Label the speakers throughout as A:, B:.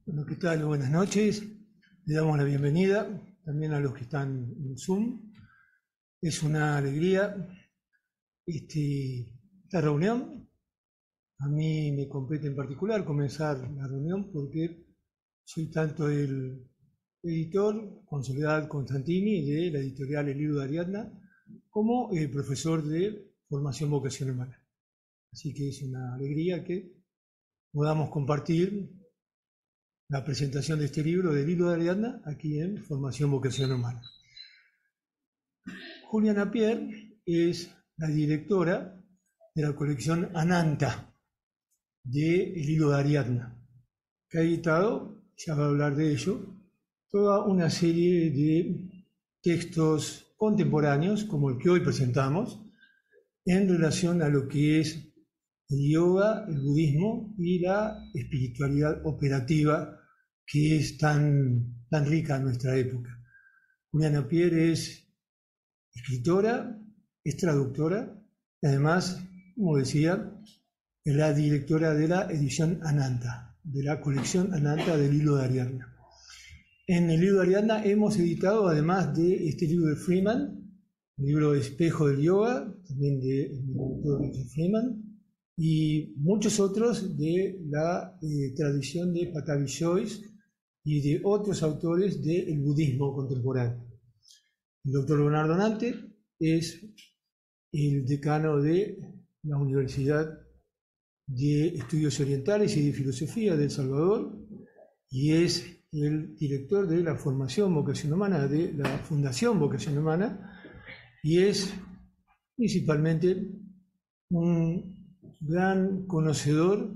A: Bueno, ¿qué tal? Buenas noches. Le damos la bienvenida también a los que están en Zoom. Es una alegría esta reunión. A mí me compete en particular comenzar la reunión porque soy tanto el editor con Soledad Constantini de la editorial El Libro de Ariadna como el profesor de formación vocación humana. Así que es una alegría que podamos compartir la presentación de este libro del Libro de Ariadna aquí en Formación Vocación Humana. Juliana Pierre es la directora de la colección Ananta de El Libro de Ariadna, que ha editado, ya va a hablar de ello, toda una serie de textos contemporáneos, como el que hoy presentamos, en relación a lo que es el yoga, el budismo y la espiritualidad operativa que es tan rica en nuestra época. Juliana Pierre es escritora, es traductora, y además, como decía, es la directora de la edición Ananta, de la colección Ananta del Libro de Ariadna. En el Libro de Ariadna hemos editado, además de este libro de Freeman, el libro Espejo del Yoga, también del doctor Richard Freeman, y muchos otros de la tradición de Patavi Joyce y de otros autores del budismo contemporáneo. El doctor Bernardo Nante es el decano de la Universidad de Estudios Orientales y de Filosofía de El Salvador y es el director de la formación vocación humana de la Fundación Vocación Humana y es principalmente un gran conocedor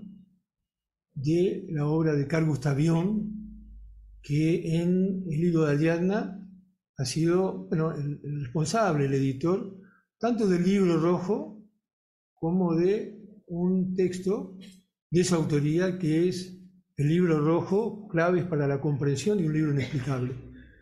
A: de la obra de Carl Gustav Jung, que en el Libro de Ariadna ha sido el responsable, el editor, tanto del Libro Rojo como de un texto de su autoría que es el Libro Rojo, Claves para la Comprensión de un Libro Inexplicable.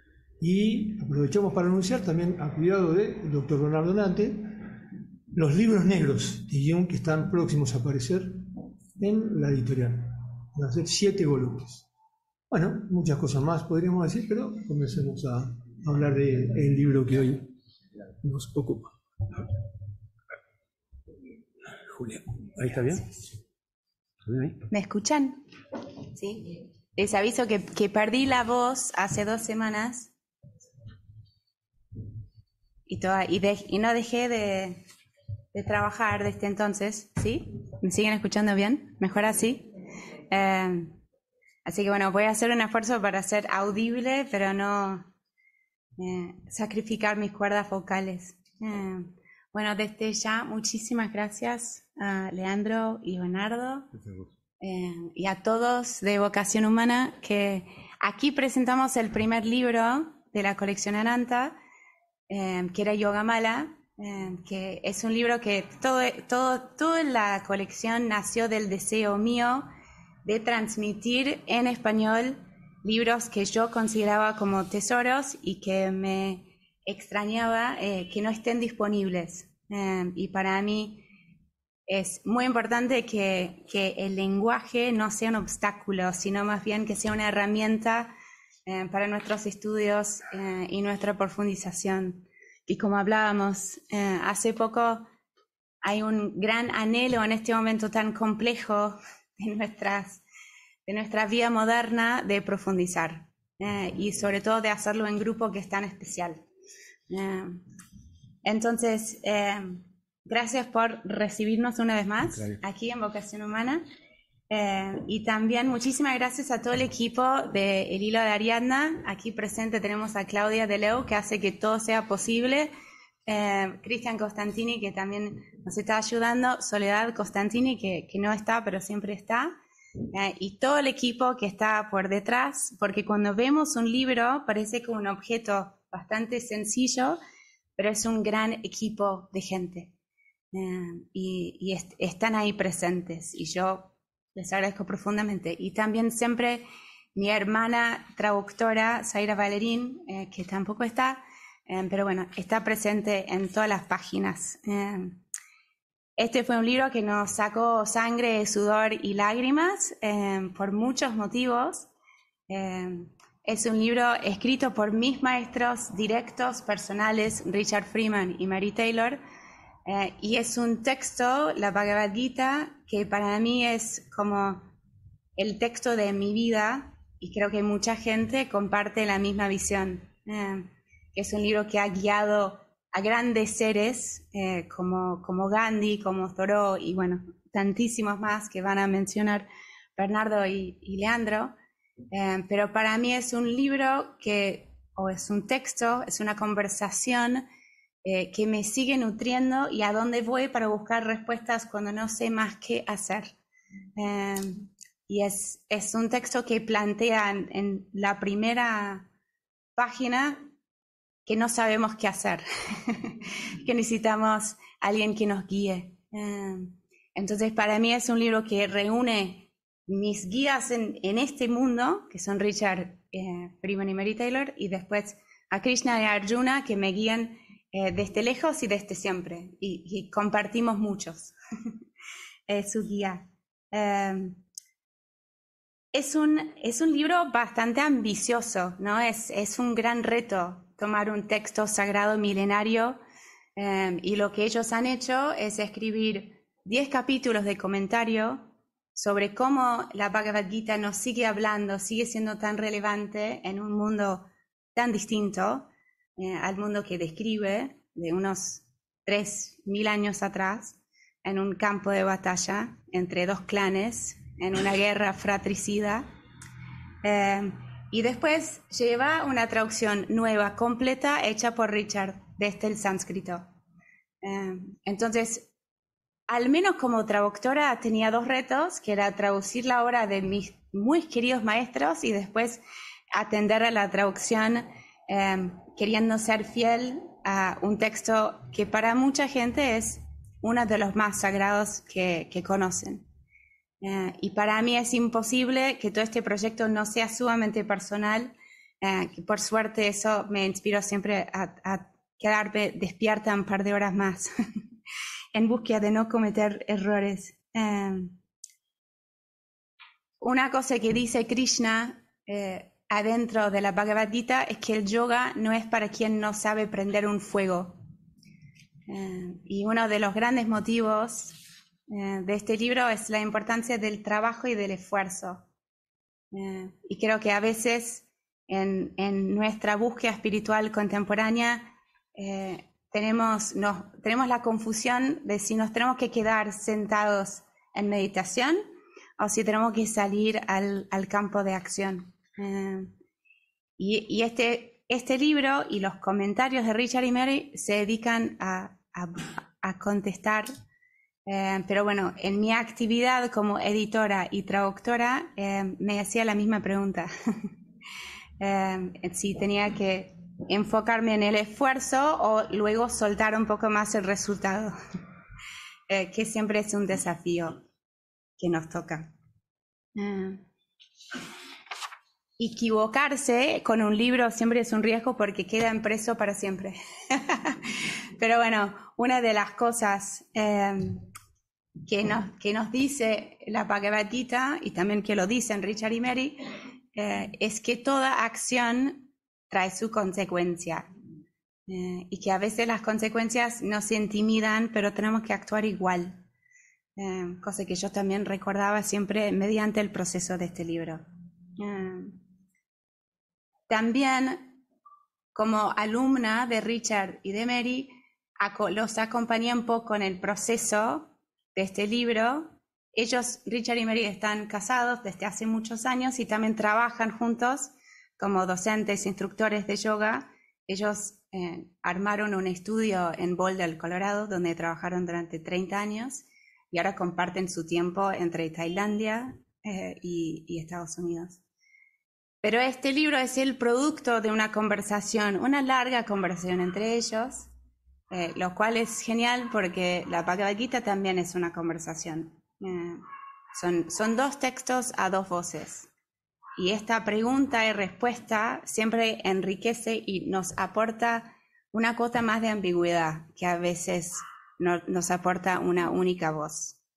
A: Y aprovechamos para anunciar también, a cuidado del doctor Bernardo Nante, los libros negros de Jung que están próximos a aparecer en la editorial. Van a ser 7 volúmenes. Bueno, muchas cosas más podríamos decir, pero comencemos a hablar del libro que hoy nos ocupa. Julia, ¿ahí está bien?
B: ¿Me escuchan? Sí. Les aviso que perdí la voz hace 2 semanas y no dejé de trabajar desde entonces, ¿sí? ¿Me siguen escuchando bien? ¿Mejor así? Así que bueno, voy a hacer un esfuerzo para ser audible, pero no sacrificar mis cuerdas vocales. Bueno, desde ya, muchísimas gracias a Leandro y Bernardo y a todos de Vocación Humana, que aquí presentamos el primer libro de la colección Ananta, que era Yogamala, que es un libro que todo en la colección nació del deseo mío de transmitir en español libros que yo consideraba como tesoros y que me extrañaba que no estén disponibles. Y para mí es muy importante que el lenguaje no sea un obstáculo, sino más bien que sea una herramienta para nuestros estudios y nuestra profundización. Y como hablábamos hace poco, hay un gran anhelo en este momento tan complejo de nuestra vida moderna de profundizar y sobre todo de hacerlo en grupo, que es tan especial. Entonces, gracias por recibirnos una vez más aquí en Vocación Humana y también muchísimas gracias a todo el equipo de El Hilo de Ariadna. Aquí presente tenemos a Claudia Deleu, que hace que todo sea posible, Cristian Costantini, que también nos está ayudando, Soledad Costantini, que no está pero siempre está, y todo el equipo que está por detrás, porque cuando vemos un libro parece como un objeto bastante sencillo, pero es un gran equipo de gente y están ahí presentes y yo les agradezco profundamente. Y también siempre mi hermana traductora Zaira Valerín, que tampoco está, pero bueno, está presente en todas las páginas. Este fue un libro que nos sacó sangre, sudor y lágrimas por muchos motivos, Es un libro escrito por mis maestros directos, personales, Richard Freeman y Mary Taylor, y es un texto, la Bhagavad Gita, que para mí es como el texto de mi vida, y creo que mucha gente comparte la misma visión. Es un libro que ha guiado a grandes seres como Gandhi, como Thoreau, y bueno, tantísimos más que van a mencionar Bernardo y Leandro. Pero para mí es un libro o es un texto, es una conversación que me sigue nutriendo y a dónde voy para buscar respuestas cuando no sé más qué hacer. Y es un texto que plantea en la primera página que no sabemos qué hacer, que necesitamos a alguien que nos guíe. Entonces para mí es un libro que reúne mis guías en este mundo, que son Richard Freeman y Mary Taylor, y después a Krishna y a Arjuna, que me guían desde lejos y desde siempre, y compartimos muchos su guía. Es un libro bastante ambicioso, ¿no? Es un gran reto tomar un texto sagrado milenario, y lo que ellos han hecho es escribir 10 capítulos de comentario sobre cómo la Bhagavad Gita nos sigue hablando, sigue siendo tan relevante en un mundo tan distinto al mundo que describe de unos 3.000 años atrás, en un campo de batalla entre dos clanes, en una guerra fratricida. Y después lleva una traducción nueva, completa, hecha por Richard desde el sánscrito. Entonces, al menos como traductora tenía 2 retos, que era traducir la obra de mis muy queridos maestros y después atender a la traducción, queriendo ser fiel a un texto que para mucha gente es uno de los más sagrados que conocen. Y para mí es imposible que todo este proyecto no sea sumamente personal, que por suerte eso me inspiró siempre a quedarme despierta un par de horas más en búsqueda de no cometer errores. Una cosa que dice Krishna adentro de la Bhagavad Gita es que el yoga no es para quien no sabe prender un fuego. Y uno de los grandes motivos de este libro es la importancia del trabajo y del esfuerzo. Y creo que a veces en nuestra búsqueda espiritual contemporánea tenemos la confusión de si nos tenemos que quedar sentados en meditación o si tenemos que salir al campo de acción. Y este libro y los comentarios de Richard y Mary se dedican a contestar. Pero bueno, en mi actividad como editora y traductora me hacía la misma pregunta. Si tenía que enfocarme en el esfuerzo o luego soltar un poco más el resultado, que siempre es un desafío que nos toca. Equivocarse con un libro siempre es un riesgo porque queda impreso para siempre. Pero bueno, una de las cosas que nos dice la Bhagavad Gita, y también que lo dicen Richard y Mary, es que toda acción trae su consecuencia, y que a veces las consecuencias nos intimidan, pero tenemos que actuar igual, cosa que yo también recordaba siempre mediante el proceso de este libro. También, como alumna de Richard y de Mary, los acompañé un poco en el proceso de este libro. Ellos, Richard y Mary, están casados desde hace muchos años y también trabajan juntos como docentes, instructores de yoga. Ellos armaron un estudio en Boulder, Colorado, donde trabajaron durante 30 años y ahora comparten su tiempo entre Tailandia y Estados Unidos. Pero este libro es el producto de una conversación, una larga conversación entre ellos, lo cual es genial porque la Bhagavad Gita también es una conversación. Son 2 textos a 2 voces. Y esta pregunta y respuesta siempre enriquece y nos aporta una cuota más de ambigüedad que a veces nos aporta una única voz.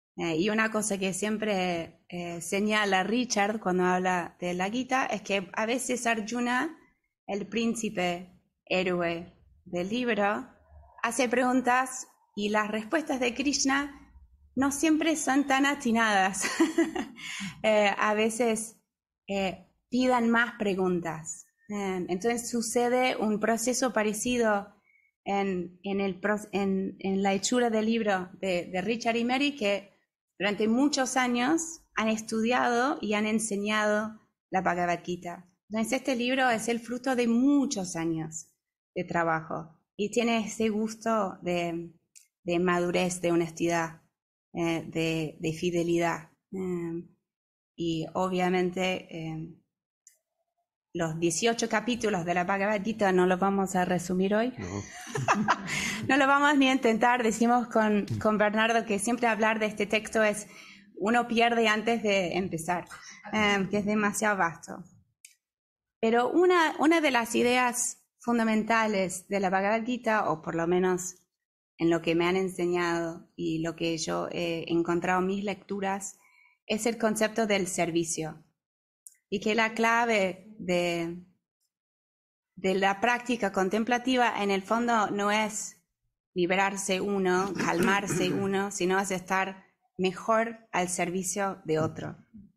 B: Y una cosa que siempre señala Richard cuando habla de la Gita es que a veces Arjuna, el príncipe héroe del libro, hace preguntas y las respuestas de Krishna no siempre son tan atinadas. A veces pidan más preguntas. Entonces sucede un proceso parecido en la hechura del libro de Richard y Mary, que durante muchos años han estudiado y han enseñado la Bhagavad Gita. Entonces este libro es el fruto de muchos años de trabajo y tiene ese gusto de madurez, de honestidad, de fidelidad. Y obviamente los 18 capítulos de la Bhagavad Gita no los vamos a resumir hoy. No, no lo vamos ni a intentar. Decimos con Bernardo que siempre hablar de este texto es uno pierde antes de empezar, que es demasiado vasto. Pero una de las ideas fundamentales de la Bhagavad Gita, o por lo menos en lo que me han enseñado y lo que yo he encontrado en mis lecturas, es el concepto del servicio. Y que la clave de la práctica contemplativa en el fondo no es liberarse uno, calmarse uno, sino es estar mejor al servicio de otro.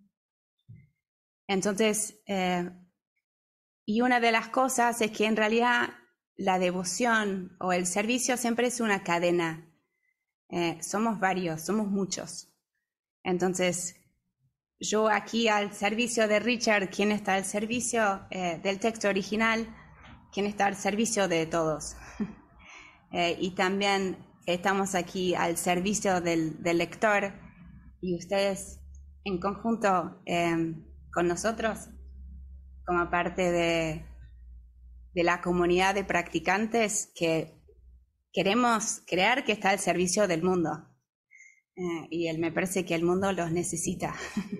B: Entonces, y una de las cosas es que en realidad la devoción o el servicio siempre es una cadena. Somos varios, somos muchos. Entonces, yo aquí al servicio de Richard, ¿quién está al servicio del texto original? ¿Quién está al servicio de todos? Y también estamos aquí al servicio del lector, y ustedes en conjunto con nosotros, como parte de la comunidad de practicantes que queremos crear, que está al servicio del mundo. Y me parece que el mundo los necesita.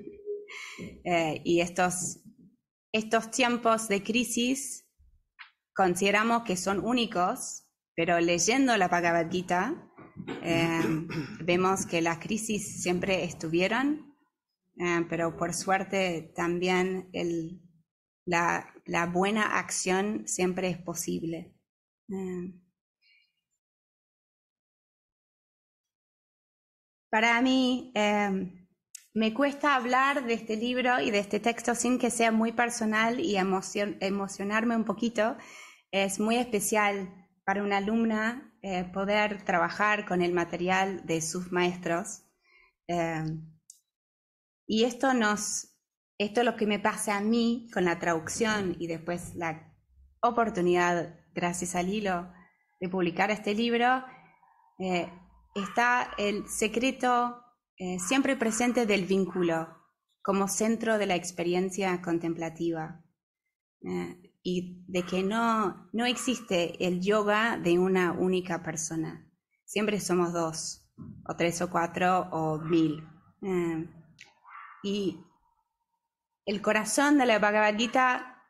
B: Y estos tiempos de crisis consideramos que son únicos, pero leyendo la Bhagavad Gita vemos que las crisis siempre estuvieron, pero por suerte también la buena acción siempre es posible. Para mí me cuesta hablar de este libro y de este texto sin que sea muy personal y emocionarme un poquito. Es muy especial para una alumna poder trabajar con el material de sus maestros. Y esto es lo que me pasa a mí con la traducción y después la oportunidad, gracias al hilo, de publicar este libro. Está el secreto siempre presente del vínculo como centro de la experiencia contemplativa, y de que no existe el yoga de una única persona. Siempre somos 2, o 3, o 4, o 1000. Y el corazón de la Bhagavad Gita,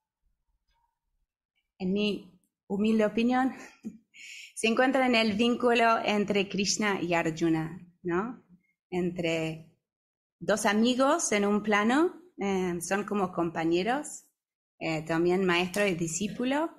B: en mi humilde opinión, se encuentra en el vínculo entre Krishna y Arjuna, ¿no? Entre dos amigos en un plano, son como compañeros, también maestro y discípulo,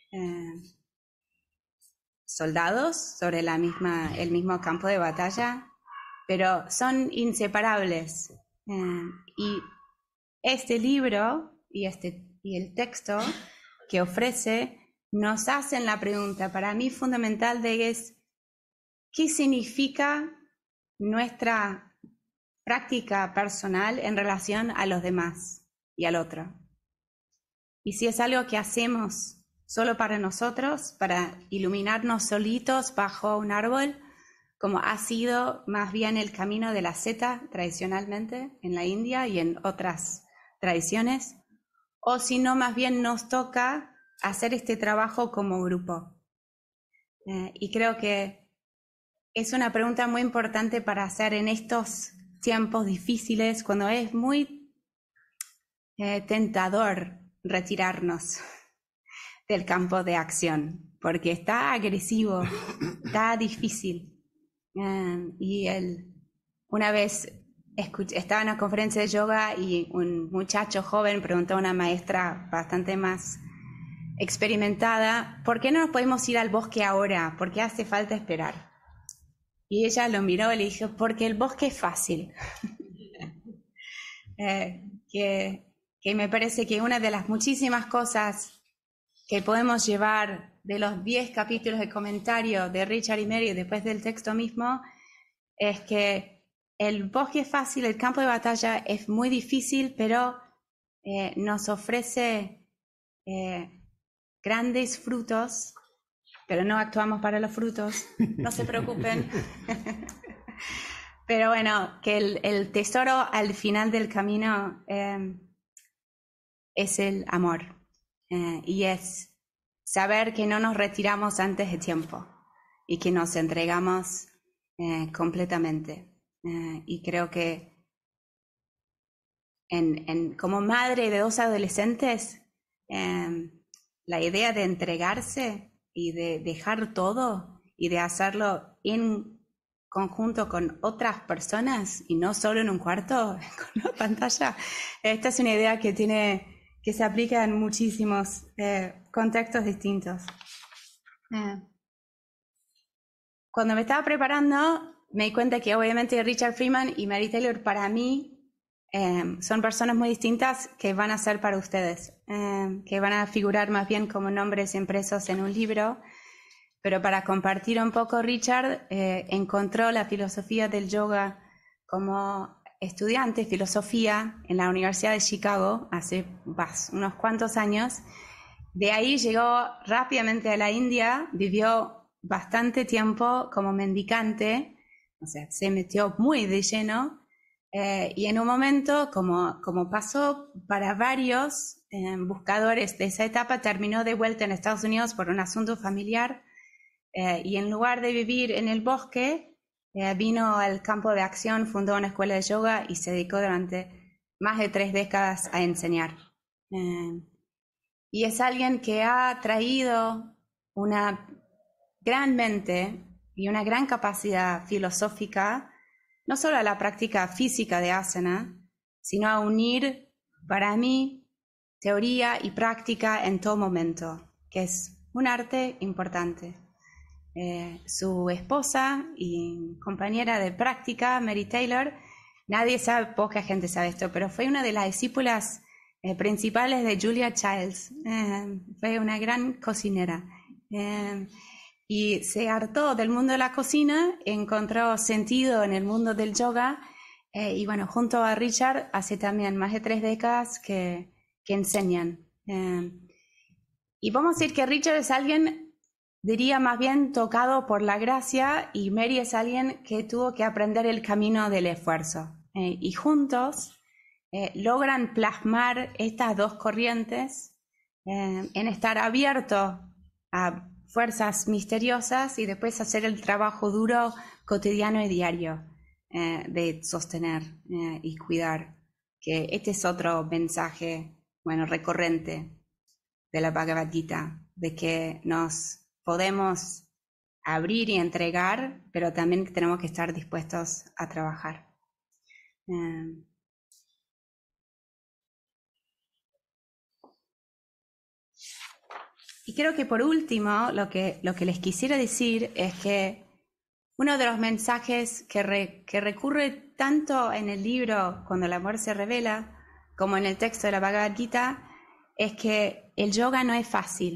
B: soldados sobre el mismo campo de batalla, pero son inseparables. Y este libro y el texto que ofrece nos hacen la pregunta, para mí fundamental, ¿qué significa nuestra práctica personal en relación a los demás y al otro? Y si es algo que hacemos solo para nosotros, para iluminarnos solitos bajo un árbol, como ha sido más bien el camino de la seta tradicionalmente en la India y en otras tradiciones, o si no, más bien nos toca hacer este trabajo como grupo. Y creo que es una pregunta muy importante para hacer en estos tiempos difíciles, cuando es muy tentador retirarnos del campo de acción, porque está agresivo, está difícil. Y una vez estaba en una conferencia de yoga y un muchacho joven preguntó a una maestra bastante más experimentada, ¿por qué no nos podemos ir al bosque ahora? ¿Por qué hace falta esperar? Y ella lo miró y le dijo, porque el bosque es fácil. Que me parece que una de las muchísimas cosas que podemos llevar de los 10 capítulos de comentario de Richard y Mary después del texto mismo es que el bosque es fácil, el campo de batalla es muy difícil, pero nos ofrece grandes frutos, pero no actuamos para los frutos, no se preocupen. Pero bueno, que el tesoro al final del camino es el amor y es saber que no nos retiramos antes de tiempo y que nos entregamos completamente. Y creo que como madre de 2 adolescentes, la idea de entregarse y de dejar todo y de hacerlo en conjunto con otras personas y no solo en un cuarto con una pantalla, esta es una idea que se aplica en muchísimos contextos distintos. Cuando me estaba preparando me di cuenta que obviamente Richard Freeman y Mary Taylor para mí son personas muy distintas que van a ser para ustedes, que van a figurar más bien como nombres impresos en un libro. Pero para compartir un poco, Richard encontró la filosofía del yoga como estudiante de filosofía en la Universidad de Chicago hace unos cuantos años. De ahí llegó rápidamente a la India, vivió bastante tiempo como mendicante, o sea, se metió muy de lleno y en un momento, como pasó para varios buscadores de esa etapa, terminó de vuelta en Estados Unidos por un asunto familiar. Y en lugar de vivir en el bosque, vino al campo de acción, fundó una escuela de yoga y se dedicó durante más de 3 décadas a enseñar. Y es alguien que ha traído una gran mente y una gran capacidad filosófica, no solo a la práctica física de asana, sino a unir, para mí, teoría y práctica en todo momento, que es un arte importante. Su esposa y compañera de práctica, Mary Taylor, nadie sabe, poca gente sabe esto, pero fue una de las discípulas principales de Julia Childs. Fue una gran cocinera y se hartó del mundo de la cocina, encontró sentido en el mundo del yoga y bueno, junto a Richard hace también más de 3 décadas que enseñan. Y vamos a decir que Richard es alguien, diría más bien tocado por la gracia, y Mary es alguien que tuvo que aprender el camino del esfuerzo. Y juntos logran plasmar estas 2 corrientes en estar abierto a fuerzas misteriosas y después hacer el trabajo duro, cotidiano y diario de sostener y cuidar. Que este es otro mensaje, bueno, recurrente de la Bhagavad Gita, de que nos podemos abrir y entregar, pero también tenemos que estar dispuestos a trabajar. Y creo que por último, lo que les quisiera decir es que uno de los mensajes que recurre tanto en el libro Cuando el amor se revela, como en el texto de la Bhagavad Gita, es que el yoga no es fácil.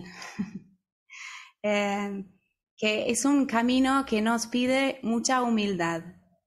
B: Que es un camino que nos pide mucha humildad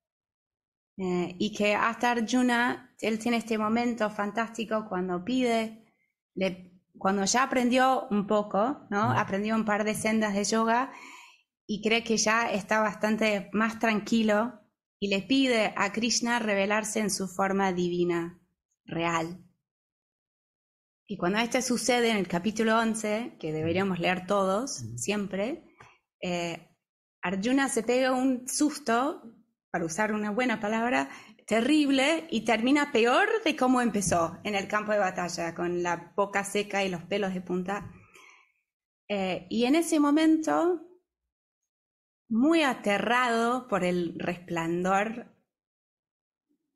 B: y que hasta Arjuna, él tiene este momento fantástico cuando cuando ya aprendió un poco, ¿no? Aprendió un par de sendas de yoga y cree que ya está bastante más tranquilo y le pide a Krishna revelarse en su forma divina, real. Y cuando esto sucede en el capítulo 11, que deberíamos leer todos, siempre, Arjuna se pega un susto, para usar una buena palabra, terrible, y termina peor de cómo empezó en el campo de batalla, con la boca seca y los pelos de punta. Y en ese momento, muy aterrado por el resplandor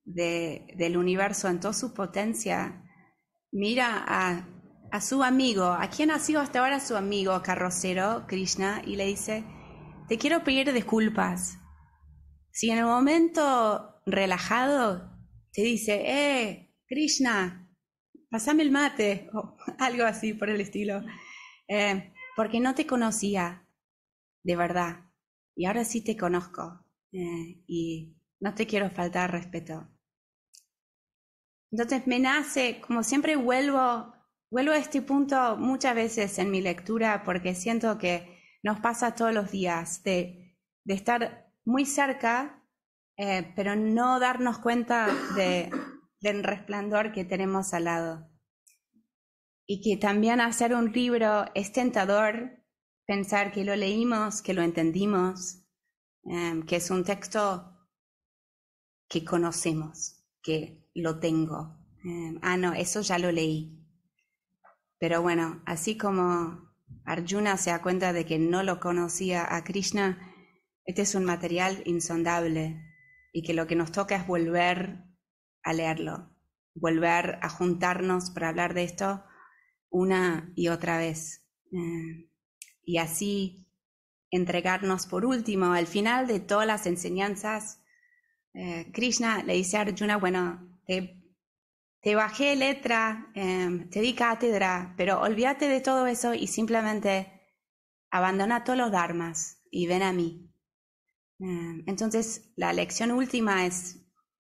B: del universo en toda su potencia, mira a su amigo, a quien ha sido hasta ahora su amigo carrocero, Krishna, y le dice: te quiero pedir disculpas. Si en el momento relajado te dice: Krishna, pásame el mate, o algo así por el estilo, porque no te conocía de verdad, y ahora sí te conozco, y no te quiero faltar respeto. Entonces me nace, como siempre vuelvo a este punto muchas veces en mi lectura, porque siento que nos pasa todos los días de estar muy cerca, pero no darnos cuenta del resplandor que tenemos al lado. Y que también hacer un libro es tentador, pensar que lo leímos, que lo entendimos, que es un texto que conocemos, que lo tengo. No, eso ya lo leí. Pero bueno, así como Arjuna se da cuenta de que no lo conocía a Krishna, este es un material insondable y que lo que nos toca es volver a leerlo, volver a juntarnos para hablar de esto una y otra vez. Y así entregarnos por último, al final de todas las enseñanzas, Krishna le dice a Arjuna: bueno, te bajé letra, te di cátedra, pero olvídate de todo eso y simplemente abandona todos los dharmas y ven a mí. Entonces, la lección última es,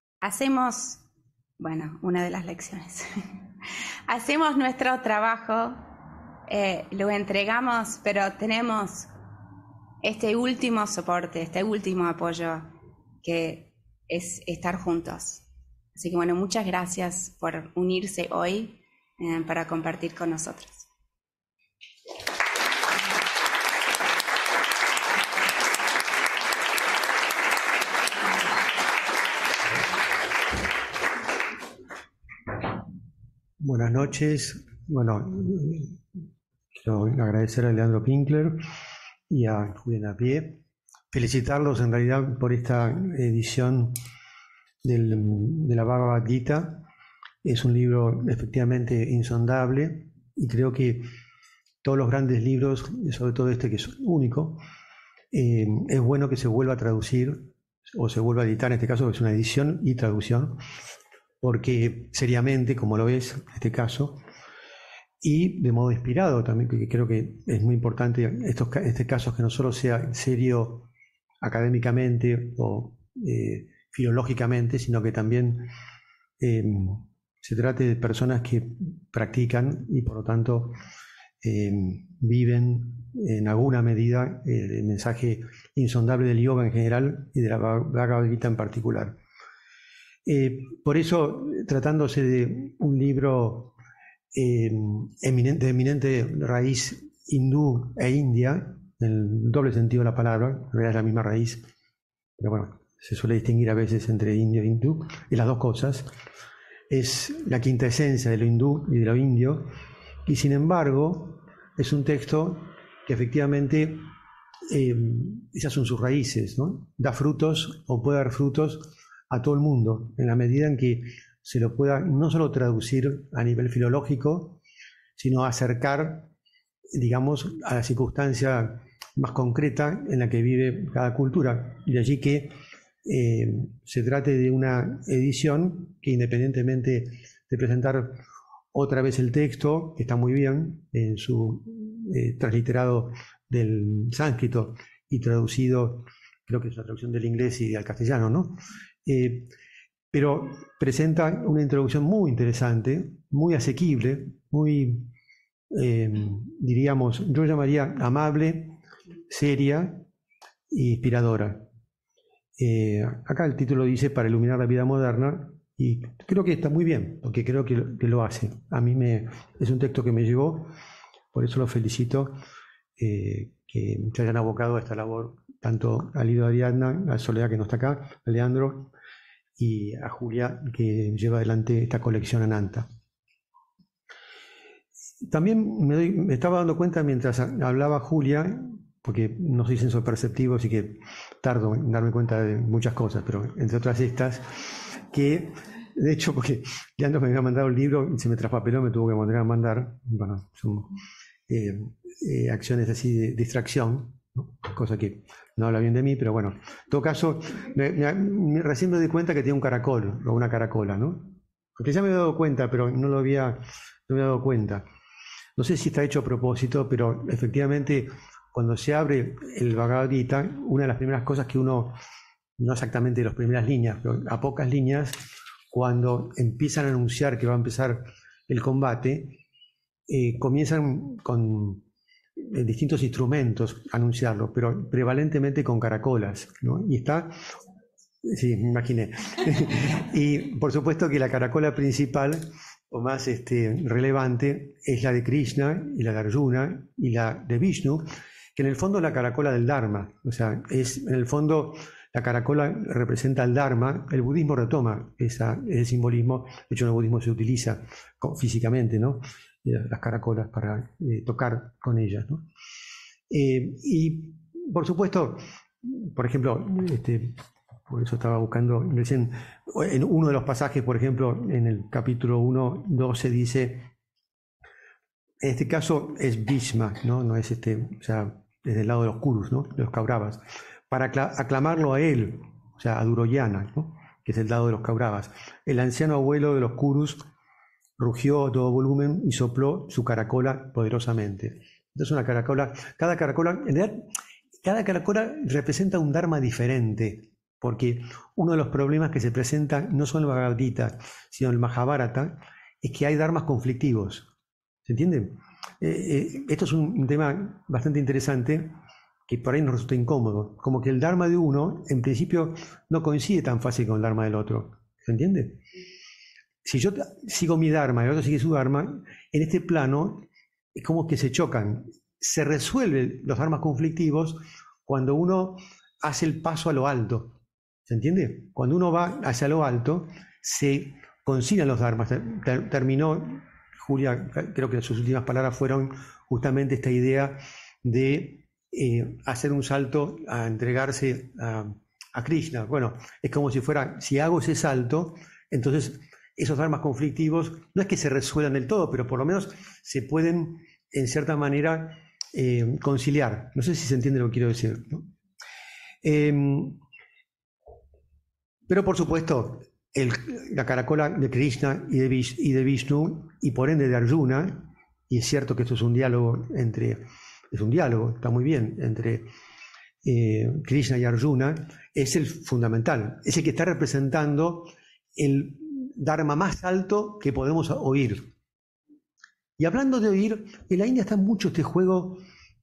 B: una de las lecciones, hacemos nuestro trabajo, lo entregamos, pero tenemos este último soporte, este último apoyo, que es estar juntos. Así que bueno, muchas gracias por unirse hoy para compartir con nosotros.
C: Buenas noches. Bueno, quiero agradecer a Leandro Pinkler y a Julia Napié. Felicitarlos en realidad por esta edición de la Bhagavad Gita. Es un libro efectivamente insondable y creo que todos los grandes libros, sobre todo este que es único, es bueno que se vuelva a traducir o se vuelva a editar, en este caso que es una edición y traducción, porque seriamente, como lo es en este caso, y de modo inspirado también, porque creo que es muy importante este caso, que no solo sea serio académicamente o filológicamente, sino que también se trate de personas que practican y por lo tanto viven en alguna medida el mensaje insondable del yoga en general y de la Bhagavad Gita en particular. Por eso, tratándose de un libro de eminente raíz hindú e india, en el doble sentido de la palabra, en realidad es la misma raíz, pero bueno, se suele distinguir a veces entre indio e hindú, y las dos cosas, es la quinta esencia de lo hindú y de lo indio, y sin embargo es un texto que efectivamente, esas son sus raíces, ¿no? Da frutos o puede dar frutos a todo el mundo, en la medida en que se lo pueda no solo traducir a nivel filológico, sino acercar, digamos, a la circunstancia más concreta en la que vive cada cultura. Y de allí que se trate de una edición que, independientemente de presentar otra vez el texto, que está muy bien, en su transliterado del sánscrito y traducido, creo que es una traducción del inglés y al castellano, ¿no? Pero presenta una introducción muy interesante, muy asequible, muy, diríamos, yo llamaría amable, seria e inspiradora. Acá el título dice para iluminar la vida moderna y creo que está muy bien, porque creo que lo hace. A mí es un texto que me llegó, por eso lo felicito, que se hayan abocado a esta labor, tanto a Lido Ariadna, a Soledad que no está acá, a Leandro y a Julia que lleva adelante esta colección Ananta. También me estaba dando cuenta mientras hablaba Julia, porque no soy sensor perceptivo, así que tardo en darme cuenta de muchas cosas, pero entre otras estas, que, de hecho, porque Leandro me había mandado el libro, se me traspapeló, me tuvo que volver a mandar. Bueno, son acciones así de distracción, ¿no? Cosa que no habla bien de mí, pero bueno. En todo caso, recién me di cuenta que tiene un caracol, o una caracola, ¿no? Porque ya me había dado cuenta, pero no me había dado cuenta. No sé si está hecho a propósito, pero efectivamente, cuando se abre el Bhagavad Gita, una de las primeras cosas que uno, no exactamente las primeras líneas, pero a pocas líneas, cuando empiezan a anunciar que va a empezar el combate, comienzan con distintos instrumentos a anunciarlo, pero prevalentemente con caracolas, ¿no? Y está, sí, me imaginé. Y por supuesto que la caracola principal, o más relevante, es la de Krishna y la de Arjuna y la de Vishnu, que en el fondo es la caracola del Dharma. O sea, en el fondo la caracola representa el Dharma. El budismo retoma ese simbolismo. De hecho, en el budismo se utiliza físicamente, ¿no? Las caracolas para tocar con ellas, ¿no? Y por supuesto, por ejemplo, por eso estaba buscando recién, en uno de los pasajes, por ejemplo, en el capítulo 1:12 dice, en este caso es Bhishma, no es o sea, desde el lado de los Kurus, ¿no? De los Kauravas, para aclamarlo a él, o sea, a Duryodhana, ¿no? Que es el lado de los Kauravas. El anciano abuelo de los Kurus rugió a todo volumen y sopló su caracola poderosamente. Entonces una caracola, cada caracola representa un dharma diferente, porque uno de los problemas que se presenta no solo en el Bhagavad Gita, sino en el Mahabharata, es que hay dharmas conflictivos. ¿Se entiende? Esto es un tema bastante interesante que por ahí nos resulta incómodo, como que el dharma de uno en principio no coincide tan fácil con el dharma del otro. ¿Se entiende? Si yo sigo mi dharma y el otro sigue su dharma, en este plano es como que se chocan. Se resuelven los dharmas conflictivos cuando uno hace el paso a lo alto. ¿Se entiende? Cuando uno va hacia lo alto, se concilian los dharmas. Terminó, Julia, creo que sus últimas palabras fueron justamente esta idea de hacer un salto a entregarse a Krishna. Bueno, es como si fuera, si hago ese salto, entonces esos dharmas conflictivos no es que se resuelvan del todo, pero por lo menos se pueden, en cierta manera, conciliar. No sé si se entiende lo que quiero decir, ¿no? Pero por supuesto, la caracola de Krishna y de Vishnu, y por ende de Arjuna, y es cierto que esto es un diálogo está muy bien, entre Krishna y Arjuna, es el fundamental, es el que está representando el dharma más alto que podemos oír. Y hablando de oír, en la India está mucho este juego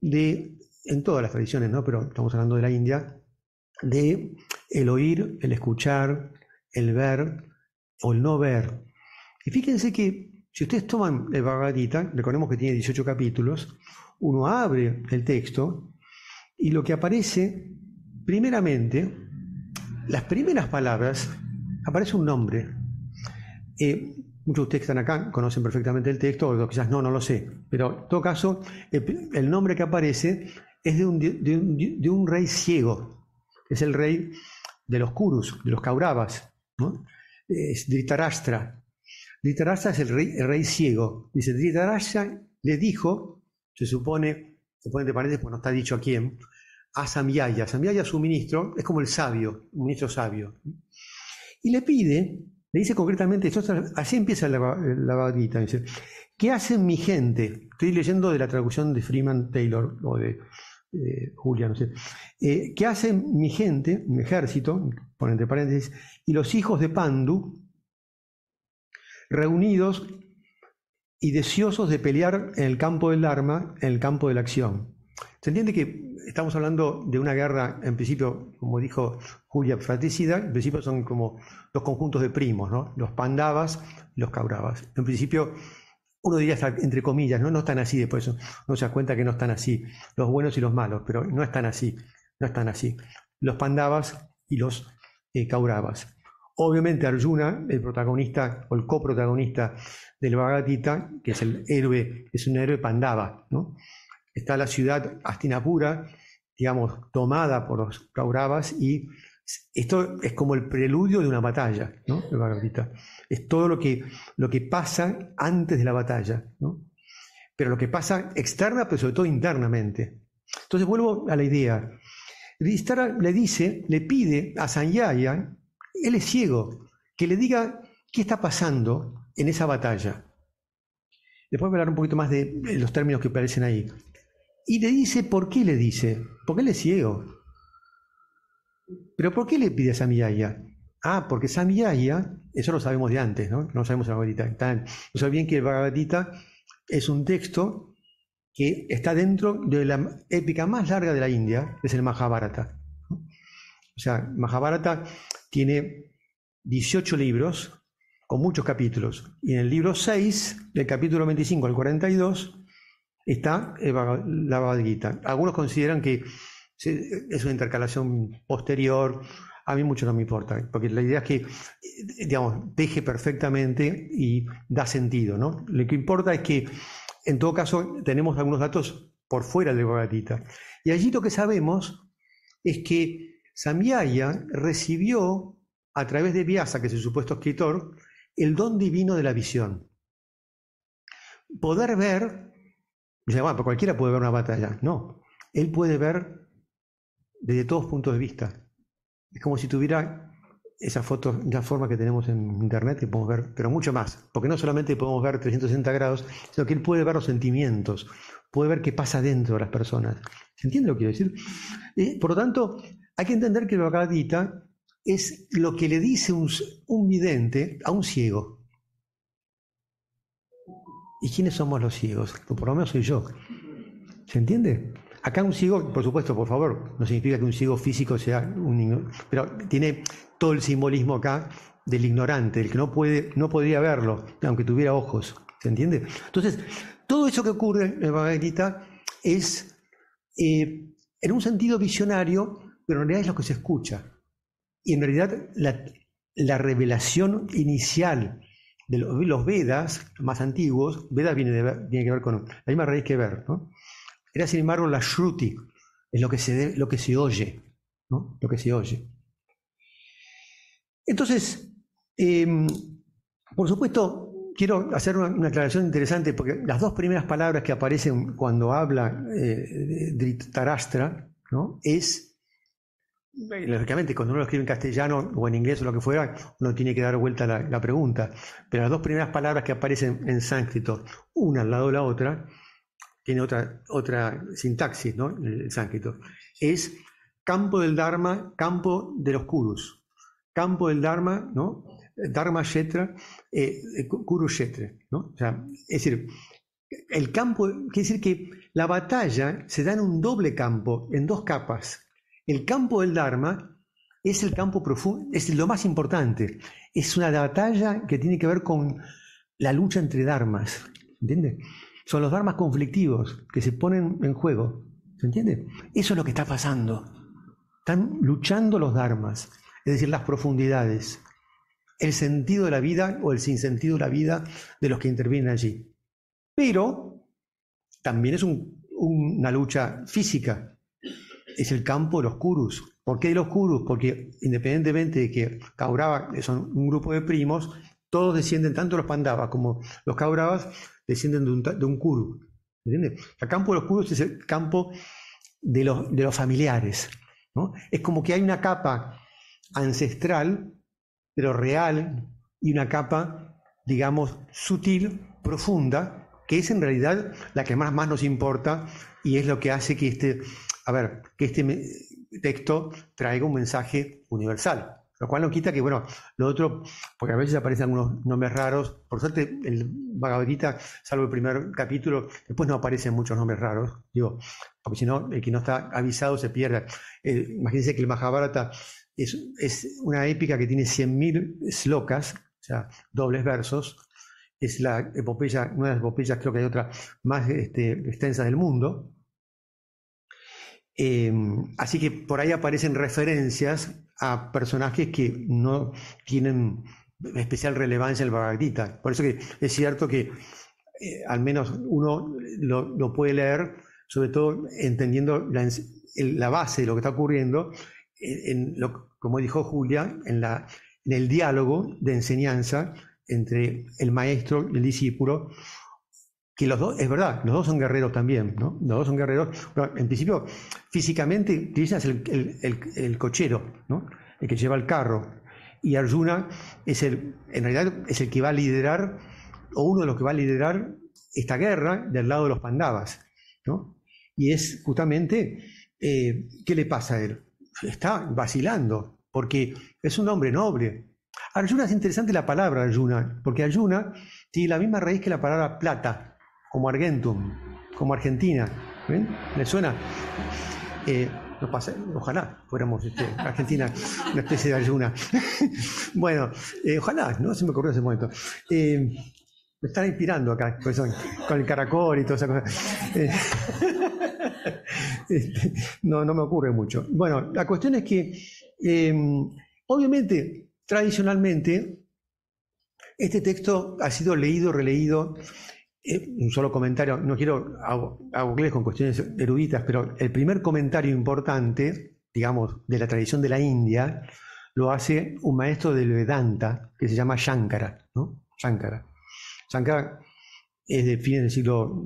C: en todas las tradiciones, ¿no? Pero estamos hablando de la India, de el oír, el escuchar, el ver o el no ver. Y fíjense que si ustedes toman el Bhagavad Gita, recordemos que tiene 18 capítulos, uno abre el texto y lo que aparece, primeramente, las primeras palabras, aparece un nombre. Muchos de ustedes que están acá conocen perfectamente el texto, o quizás no lo sé, pero en todo caso, el nombre que aparece es de un rey ciego, que es el rey de los Kurus, de los Kauravas, ¿no? Es Dhritarashtra. Dhritarashtra es el rey ciego. Dice, Dhritarashtra le dijo, se supone entre paréntesis, pues no está dicho a quién, a Samyaya. Samyaya es su ministro, es como el sabio, un ministro sabio. Y le dice concretamente, así empieza la Bhagavad Gita, dice, ¿qué hacen mi gente? Estoy leyendo de la traducción de Freeman Taylor, o de Julia, no sé. ¿Qué hacen mi gente, mi ejército, pone entre paréntesis, y los hijos de Pandu, reunidos y deseosos de pelear en el campo del Dharma, en el campo de la acción? Se entiende que estamos hablando de una guerra, en principio, como dijo Julia, fratricida. En principio son como dos conjuntos de primos, ¿no? Los Pandavas y los Kauravas. En principio, uno diría hasta entre comillas, no están así, después uno se da cuenta que no están así, los buenos y los malos, pero no están así. Los Pandavas y los Kauravas. Obviamente Arjuna, el protagonista o el coprotagonista del Bhagavad Gita, que es el héroe, es un héroe Pandava, ¿no? Está la ciudad Hastinapura, digamos, tomada por los Kauravas y Esto es como el preludio de una batalla, ¿no? El Bhagavad Gita. Es todo lo que pasa antes de la batalla, ¿no? Pero lo que pasa externa, pero sobre todo internamente. Entonces vuelvo a la idea. Yudhishthira le pide a Sanjaya, él es ciego, que le diga qué está pasando en esa batalla. Después voy a hablar un poquito más de los términos que aparecen ahí. Y le dice, ¿por qué le dice? Porque él es ciego. ¿Pero por qué le pide a Sanjaya? Porque Sanjaya, eso lo sabemos de antes, ¿no? No sabemos ahorita. No saben bien que el Bhagavad Gita es un texto que está dentro de la épica más larga de la India, que es el Mahabharata. O sea, Mahabharata tiene 18 libros con muchos capítulos. Y en el libro 6, del capítulo 25 al 42, está la Bhagavad Gita. Algunos consideran que es una intercalación posterior. A mí mucho no me importa, porque la idea es que, digamos, teje perfectamente y da sentido, ¿no? Lo que importa es que, en todo caso, tenemos algunos datos por fuera del Bhagavad Gita. Y allí lo que sabemos es que Sanjaya recibió, a través de Vyasa, que es el supuesto escritor, el don divino de la visión. Poder ver, dice, bueno, cualquiera puede ver una batalla. No, él puede ver desde todos puntos de vista. Es como si tuviera esa foto, la forma que tenemos en internet, que podemos ver, pero mucho más, porque no solamente podemos ver 360 grados, sino que él puede ver los sentimientos, puede ver qué pasa dentro de las personas. ¿Se entiende lo que quiero decir? Por lo tanto, hay que entender que el Bhagavad Gita es lo que le dice un vidente a un ciego. ¿Y quiénes somos los ciegos? Por lo menos soy yo. ¿Se entiende? Acá un ciego, por supuesto, por favor, no significa que un ciego físico sea un niño, pero tiene todo el simbolismo acá del ignorante, el que no podría verlo, aunque tuviera ojos. ¿Se entiende? Entonces, todo eso que ocurre en el Bhagavad Gita es, en un sentido visionario, pero en realidad es lo que se escucha. Y en realidad la revelación inicial de los Vedas más antiguos, Veda tiene que ver con la misma raíz que ver, ¿no? Era, sin embargo, la Shruti, es lo que se oye, ¿no? Lo que se oye. Entonces, por supuesto, quiero hacer una aclaración interesante, porque las dos primeras palabras que aparecen cuando habla Dhritarashtra, ¿no? Es, lógicamente, cuando uno lo escribe en castellano o en inglés o lo que fuera, uno tiene que dar vuelta la pregunta, pero las dos primeras palabras que aparecen en sánscrito, una al lado de la otra, tiene otra sintaxis, ¿no? El sánscrito. Es campo del Dharma, campo de los Kurus. Campo del Dharma, ¿no? Dharma Kshetra, Kuru Kshetra, ¿no? O sea, es decir, el campo, quiere decir que la batalla se da en un doble campo, en dos capas. El campo del Dharma es el campo profundo, es lo más importante. Es una batalla que tiene que ver con la lucha entre dharmas, ¿entiendes? Son los dharmas conflictivos que se ponen en juego, ¿se entiende? Eso es lo que está pasando. Están luchando los dharmas, es decir, las profundidades, el sentido de la vida o el sinsentido de la vida de los que intervienen allí. Pero también es una lucha física, es el campo de los Kurus. ¿Por qué de los Kurus? Porque independientemente de que Kaurava son un grupo de primos, todos descienden, tanto los Pandavas como los Kauravas, descienden de un Kuru. ¿Entiendes? El campo de los Kurus es el campo de los familiares, ¿no? Es como que hay una capa ancestral, pero real, y una capa, digamos, sutil, profunda, que es en realidad la que más nos importa y es lo que hace que este texto traiga un mensaje universal. Lo cual no quita que, bueno, lo otro, porque a veces aparecen algunos nombres raros. Por suerte, el Bhagavad Gita, salvo el primer capítulo, después no aparecen muchos nombres raros, digo, porque si no, el que no está avisado se pierde. Imagínense que el Mahabharata es una épica que tiene 100.000 slokas, o sea, dobles versos. Es la epopeya, una de las epopeyas, creo que hay otra más extensa del mundo. Así que por ahí aparecen referencias a personajes que no tienen especial relevancia en el Bhagavad Gita. Por eso que es cierto que al menos uno lo puede leer, sobre todo entendiendo la base de lo que está ocurriendo, como dijo Julia, en el diálogo de enseñanza entre el maestro y el discípulo, que los dos, es verdad, los dos son guerreros también, ¿no? Los dos son guerreros. Pero en principio, físicamente, Krishna es el cochero, ¿no? El que lleva el carro. Y Arjuna en realidad es el que va a liderar, o uno de los que va a liderar esta guerra del lado de los Pandavas, ¿no? Y es justamente, ¿qué le pasa a él? Está vacilando, porque es un hombre noble. Arjuna, es interesante la palabra Arjuna, porque Arjuna tiene la misma raíz que la palabra plata, como Argentum, como Argentina. ¿Ven? ¿Le suena? No pasa, ojalá fuéramos Argentina, una especie de Arjuna. Bueno, ojalá, no se me ocurrió ese momento. Me están inspirando acá, con el caracol y toda esa cosa. No me ocurre mucho. Bueno, la cuestión es que, obviamente, tradicionalmente, este texto ha sido leído, releído. Un solo comentario, no quiero aburrirles con cuestiones eruditas, pero el primer comentario importante, digamos, de la tradición de la India, lo hace un maestro del Vedanta que se llama Shankara, ¿no? Shankara es de fines del siglo,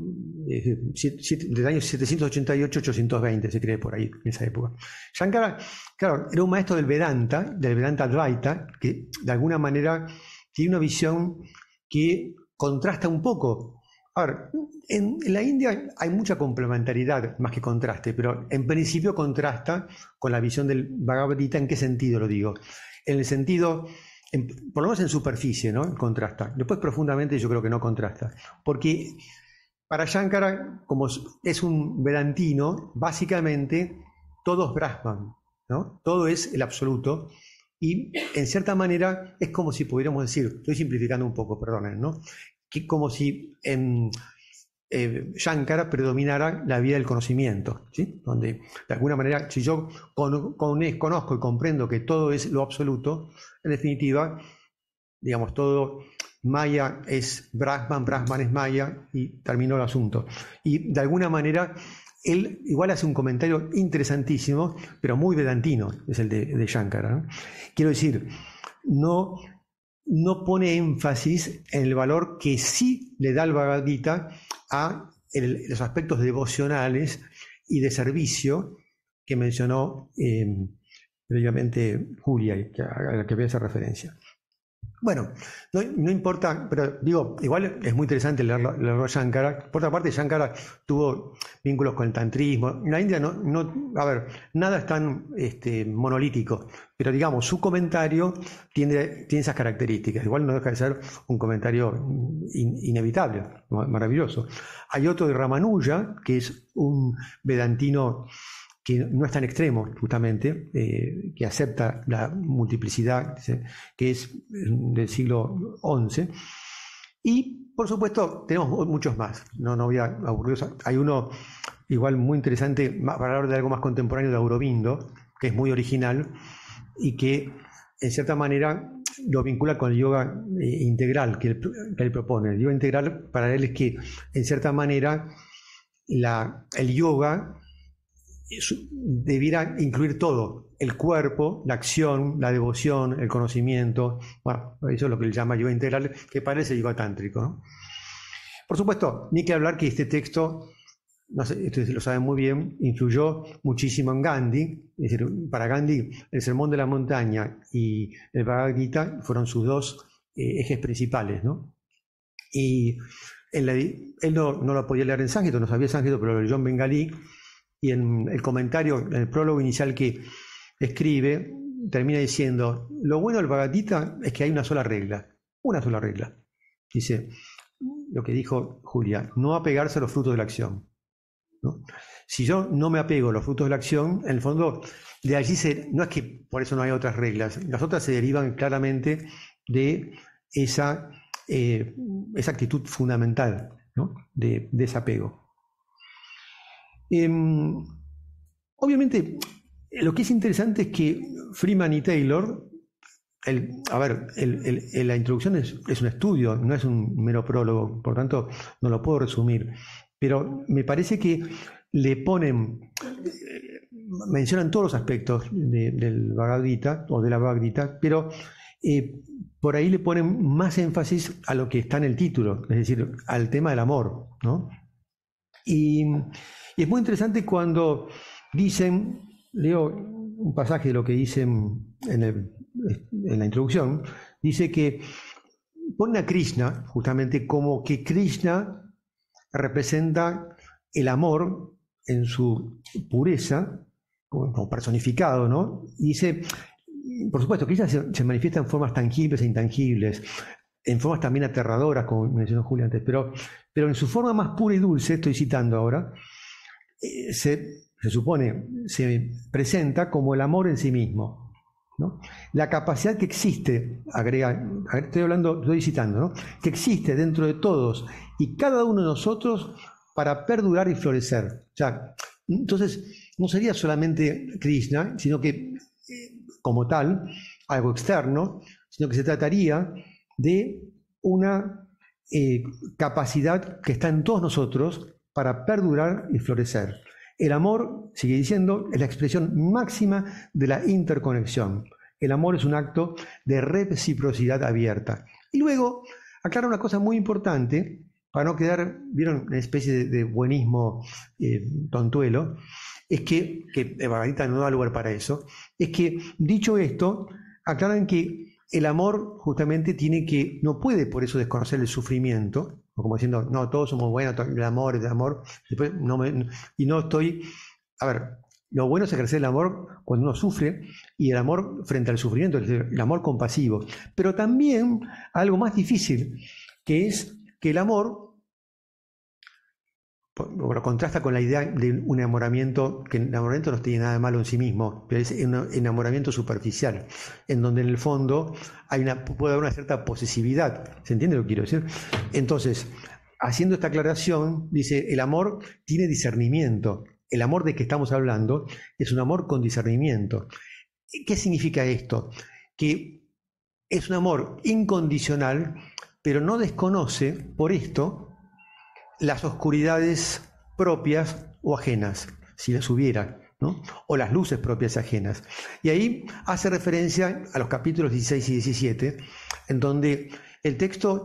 C: del año 788-820, se cree por ahí, en esa época. Shankara, claro, era un maestro del Vedanta Advaita, que de alguna manera tiene una visión que contrasta un poco. A ver, en la India hay mucha complementariedad más que contraste, pero en principio contrasta con la visión del Bhagavad Gita. ¿En qué sentido lo digo? En el sentido, por lo menos en superficie, ¿no? Contrasta. Después profundamente yo creo que no contrasta. Porque para Shankara, como es un vedantino, básicamente todo es Brahman, ¿no? Todo es el absoluto. Y en cierta manera es como si pudiéramos decir, estoy simplificando un poco, perdonen, ¿no? Que como si en Shankara predominara la vía del conocimiento, ¿sí? Donde de alguna manera, si yo conozco y comprendo que todo es lo absoluto, en definitiva, digamos, todo Maya es Brahman, Brahman es Maya, y terminó el asunto. Y de alguna manera, él igual hace un comentario interesantísimo, pero muy vedantino, es el de Shankara, ¿no? Quiero decir, no pone énfasis en el valor que sí le da el Bhagavad Gita a los aspectos devocionales y de servicio que mencionó previamente Julia, a la que voy a hacer referencia. Bueno, no importa, pero digo, igual es muy interesante leerlo a Shankara. Por otra parte, Shankara tuvo vínculos con el tantrismo. En la India a ver, nada es tan monolítico, pero digamos, su comentario tiene esas características. Igual no deja de ser un comentario inevitable, maravilloso. Hay otro de Ramanuja, que es un vedantino que no es tan extremo, justamente, que acepta la multiplicidad, que es del siglo XI. Y, por supuesto, tenemos muchos más. No voy a aburrirlos. Hay uno igual muy interesante, para hablar de algo más contemporáneo, de Aurobindo, que es muy original y que, en cierta manera, lo vincula con el yoga integral que él propone. El yoga integral para él es que, en cierta manera, el yoga debiera incluir todo: el cuerpo, la acción, la devoción, el conocimiento. Bueno, eso es lo que él llama yoga integral, que parece yoga tántrico, ¿no? Por supuesto, ni que hablar que este texto, no sé, ustedes lo saben muy bien, influyó muchísimo en Gandhi. Es decir, para Gandhi el Sermón de la Montaña y el Bhagavad Gita fueron sus dos ejes principales, ¿no? Y él no lo podía leer en sánscrito, no sabía sánscrito, pero lo leyó en bengalí. Y en el comentario, en el prólogo inicial que escribe, termina diciendo: lo bueno del Bhagavad Gita es que hay una sola regla. Dice, lo que dijo Julia, no apegarse a los frutos de la acción, ¿no? Si yo no me apego a los frutos de la acción, en el fondo, de allí no es que por eso no hay otras reglas. Las otras se derivan claramente de esa actitud fundamental, ¿no? de desapego. Obviamente, lo que es interesante es que Freeman y Taylor, la introducción es un estudio, no es un mero prólogo, por tanto no lo puedo resumir, pero me parece que le ponen, mencionan todos los aspectos del Bhagavad Gita o de la Bhagavad Gita, pero por ahí le ponen más énfasis a lo que está en el título, es decir, al tema del amor, ¿no? Y es muy interesante cuando dicen, leo un pasaje de lo que dicen en la introducción, dice que pone a Krishna justamente como que Krishna representa el amor en su pureza, como personificado, ¿no? Y dice, por supuesto, Krishna se manifiesta en formas tangibles e intangibles, en formas también aterradoras, como mencionó Julia antes, pero en su forma más pura y dulce, estoy citando ahora, se supone, se presenta como el amor en sí mismo, ¿no? La capacidad que existe, agrega, estoy citando, ¿no? Que existe dentro de todos y cada uno de nosotros para perdurar y florecer. O sea, entonces, no sería solamente Krishna, sino que, como tal, algo externo, sino que se trataría de una capacidad que está en todos nosotros para perdurar y florecer. El amor, sigue diciendo, es la expresión máxima de la interconexión. El amor es un acto de reciprocidad abierta. Y luego aclara una cosa muy importante, para no quedar, vieron, una especie de buenismo tontuelo, es que el Bhagavad Gita no da lugar para eso, es que, dicho esto, aclaran que el amor justamente no puede por eso desconocer el sufrimiento, o como diciendo, no, todos somos buenos, el amor, después y no estoy, a ver, lo bueno es ejercer el amor cuando uno sufre, y el amor frente al sufrimiento, es decir, el amor compasivo, pero también algo más difícil, que es que el amor contrasta con la idea de un enamoramiento, que el enamoramiento no tiene nada de malo en sí mismo, pero es un enamoramiento superficial, en donde en el fondo puede haber una cierta posesividad. ¿Se entiende lo que quiero decir? Entonces, haciendo esta aclaración, dice, el amor tiene discernimiento. El amor de que estamos hablando es un amor con discernimiento. ¿Qué significa esto? Que es un amor incondicional, pero no desconoce, por esto, las oscuridades propias o ajenas, si las hubiera, ¿no? O las luces propias y ajenas. Y ahí hace referencia a los capítulos 16 y 17, en donde el texto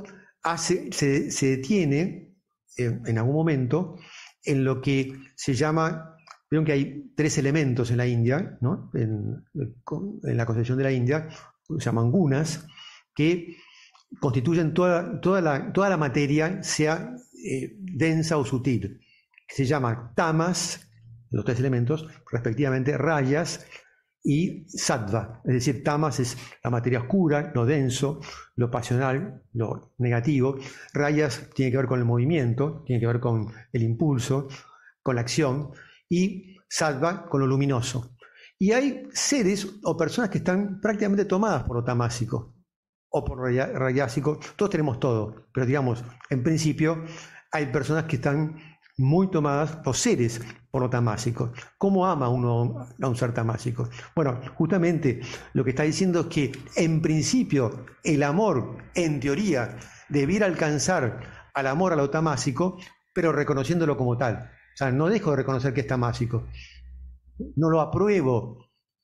C: se detiene en algún momento en lo que se llama, vieron que hay 3 elementos en la India, ¿no? En la concepción de la India, se llaman gunas, que constituyen toda la materia, sea densa o sutil. Se llaman tamas, los 3 elementos, respectivamente rayas y sattva. Es decir, tamas es la materia oscura, lo denso, lo pasional, lo negativo. Rayas tiene que ver con el movimiento, tiene que ver con el impulso, con la acción. Y sattva con lo luminoso. Y hay seres o personas que están prácticamente tomadas por lo tamásico o por rayásico. Todos tenemos todo, pero digamos, en principio hay personas que están muy tomadas, o seres, por lo tamásico. ¿Cómo ama uno a un ser tamásico? Bueno, justamente lo que está diciendo es que en principio el amor, en teoría, debiera alcanzar al amor a lo tamásico, pero reconociéndolo como tal. O sea, no dejo de reconocer que es tamásico. No lo apruebo,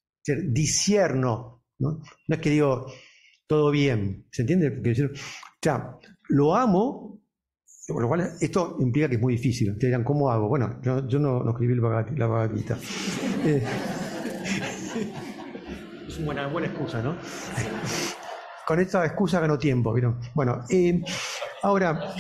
C: discierno, ¿no? No es que digo todo bien, ¿se entiende? O sea, lo amo, por lo cual esto implica que es muy difícil. Ustedes dirán, ¿cómo hago? Bueno, yo no escribí la Bhagavad Gita. Es una buena excusa, ¿no? Con esta excusa gano tiempo, ¿vieron? Bueno, ahora,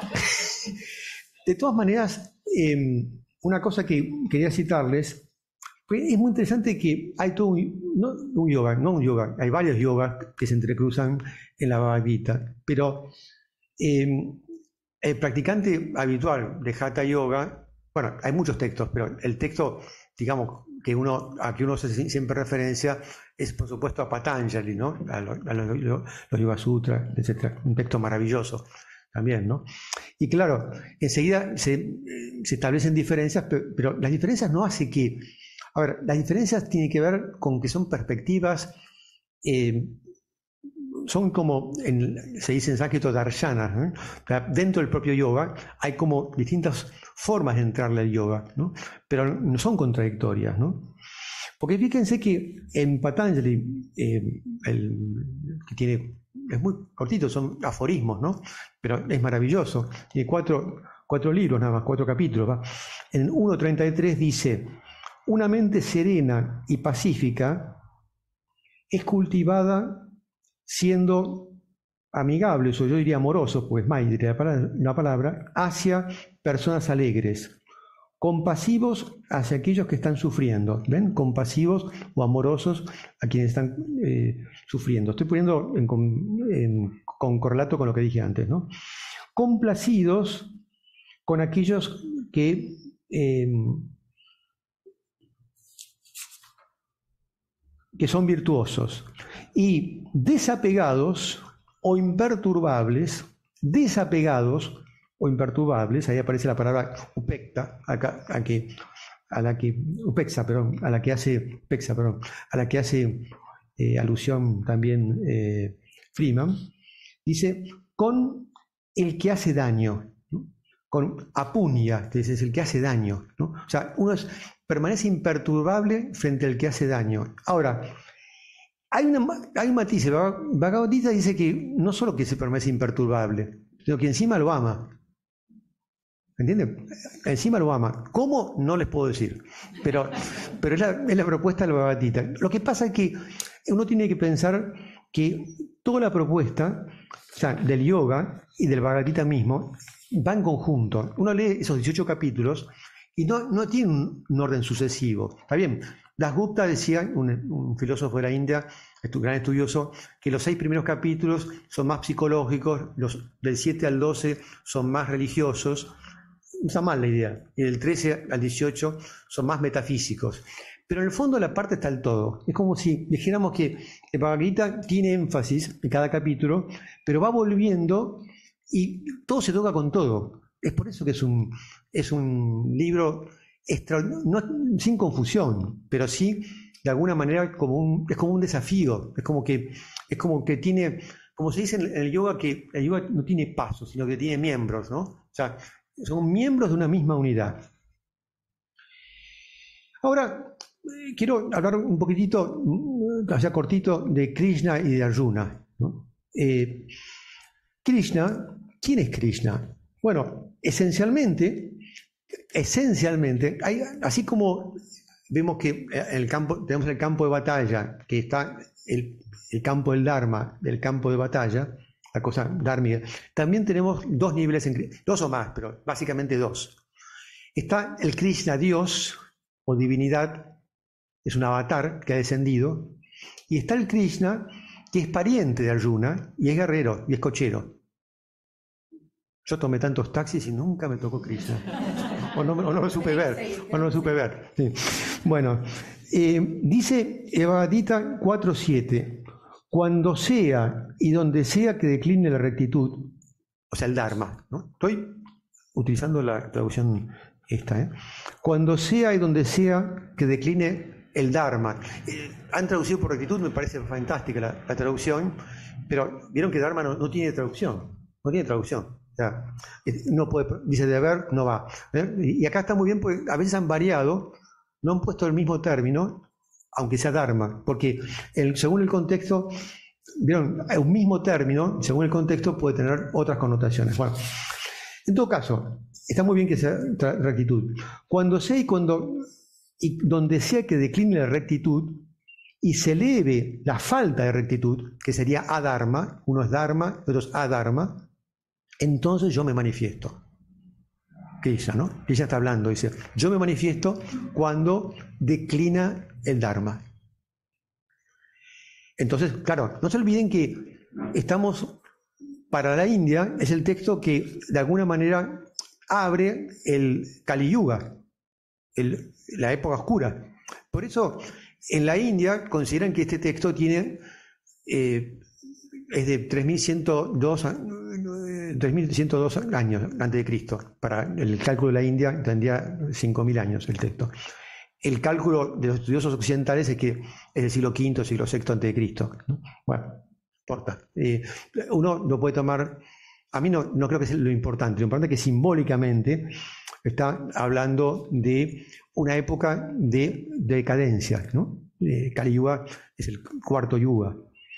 C: de todas maneras, una cosa que quería citarles, es muy interesante que hay todo un yoga, hay varios yogas que se entrecruzan en la Bhagavad Gita, pero el practicante habitual de Hatha Yoga, bueno, hay muchos textos, pero el texto, digamos, a que uno hace siempre referencia es, por supuesto, a Patanjali, ¿no? A los Yoga Sutras, etc. Un texto maravilloso también, ¿no? Y claro, enseguida se establecen diferencias, pero las diferencias no hacen que... A ver, las diferencias tienen que ver con que son perspectivas son como, se dice en sánscrito, darshanas, ¿no? O sea, dentro del propio yoga hay como distintas formas de entrarle al yoga, ¿no? Pero no son contradictorias, ¿no? Porque fíjense que en Patanjali, que tiene, es muy cortito, son aforismos, ¿no? Pero es maravilloso, tiene cuatro libros nada más, 4 capítulos, ¿va? En 1.33 dice: una mente serena y pacífica es cultivada siendo amigables, o yo diría amorosos, pues más diría la palabra, hacia personas alegres, compasivos hacia aquellos que están sufriendo, ¿ven? Compasivos o amorosos a quienes están sufriendo. Estoy poniendo con correlato con lo que dije antes, ¿no? Complacidos con aquellos que son virtuosos, y desapegados o imperturbables, ahí aparece la palabra upekta, a la que hace alusión también Freeman, dice, con el que hace daño, ¿no? Con apunya, que es el que hace daño, ¿no? O sea, uno permanece imperturbable frente al que hace daño. Ahora, hay un matiz. Bhagavad Gita dice que no solo que se permanece imperturbable, sino que encima lo ama. ¿Entienden? Encima lo ama. ¿Cómo? No les puedo decir. Pero es la propuesta del Bhagavad Gita. Lo que pasa es que uno tiene que pensar que toda la propuesta, o sea, del yoga y del Bhagavad Gita mismo, va en conjunto. Uno lee esos 18 capítulos y no tiene un orden sucesivo. Está bien, Dasgupta decía, un filósofo de la India, gran estudioso, que los 6 primeros capítulos son más psicológicos, los del 7 al 12 son más religiosos. No está mal la idea. Y del 13 al 18 son más metafísicos. Pero en el fondo la parte está el todo. Es como si dijéramos que el Bhagavad Gita tiene énfasis en cada capítulo, pero va volviendo y todo se toca con todo. Es por eso que es un libro sin confusión, pero sí de alguna manera es como un desafío. Es como que tiene, como se dice en el yoga, que el yoga no tiene pasos, sino que tiene miembros, ¿no? O sea, son miembros de una misma unidad. Ahora, quiero hablar un poquitito, ya cortito, de Krishna y de Arjuna, ¿no? Krishna, ¿quién es Krishna? Bueno, esencialmente, así como vemos que tenemos el campo de batalla, que está el campo del Dharma, del campo de batalla, la cosa dármica, también tenemos 2 niveles, 2 o más, pero básicamente 2. Está el Krishna Dios o divinidad, es un avatar que ha descendido, y está el Krishna que es pariente de Arjuna y es guerrero y es cochero. Yo tomé tantos taxis y nunca me tocó Krishna. O no lo supe ver. Sí. Bueno, dice Bhagavad Gita 4.7, cuando sea y donde sea que decline la rectitud, o sea, el Dharma, ¿no? Estoy utilizando la traducción esta, cuando sea y donde sea que decline el Dharma. Han traducido por rectitud, me parece fantástica la traducción, pero vieron que Dharma no tiene traducción. No tiene traducción. O sea, no puede, dice deber, no va. Y acá está muy bien porque a veces han variado, no han puesto el mismo término, aunque sea Dharma, porque según el contexto, ¿vieron? Un mismo término, según el contexto, puede tener otras connotaciones. Bueno, en todo caso, está muy bien que sea rectitud. Cuando sea y donde sea que decline la rectitud y se eleve la falta de rectitud, que sería adharma, uno es dharma, otro es adharma, entonces yo me manifiesto. Krishna, ¿no? Krishna está hablando, dice, yo me manifiesto cuando declina el dharma. Entonces, claro, no se olviden que estamos, para la India, es el texto que de alguna manera abre el Kali Yuga, la época oscura. Por eso, en la India consideran que este texto tiene, es de 3102 años antes de Cristo. Para el cálculo de la India tendría 5000 años el texto. El cálculo de los estudiosos occidentales es que es del siglo V, siglo VI antes de Cristo, ¿no? Bueno, importa. Uno lo puede tomar, a mí no creo que sea lo importante es que simbólicamente está hablando de una época de decadencia, ¿no? Kali Yuga es el cuarto yuga.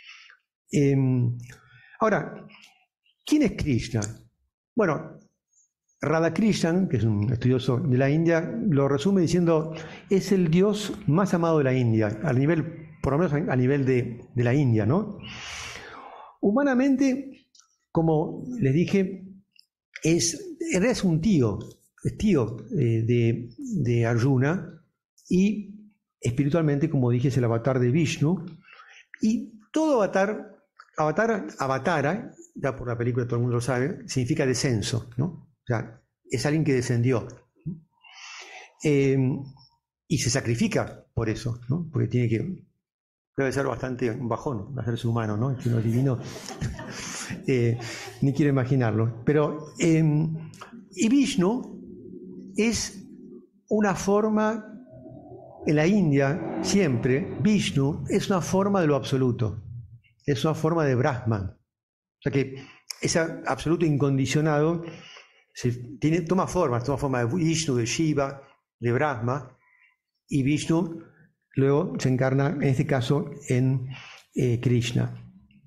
C: Ahora, ¿quién es Krishna? Bueno, Radhakrishnan, que es un estudioso de la India, lo resume diciendo, es el dios más amado de la India, por lo menos a nivel de la India, ¿no? Humanamente, como les dije, en realidad es un tío, es tío de Arjuna, y espiritualmente, como dije, es el avatar de Vishnu, y todo avatara, ya por la película todo el mundo lo sabe, significa descenso, ¿no? O sea, es alguien que descendió. Y se sacrifica por eso, ¿no? Porque debe ser bastante un bajón hacerse humano, ¿no? Si uno es divino, ni quiero imaginarlo. Pero, y Vishnu es una forma, en la India siempre, Vishnu es una forma de lo absoluto, es una forma de Brahman. O sea que ese absoluto incondicionado toma forma de Vishnu, de Shiva, de Brahma, y Vishnu luego se encarna, en este caso, en Krishna.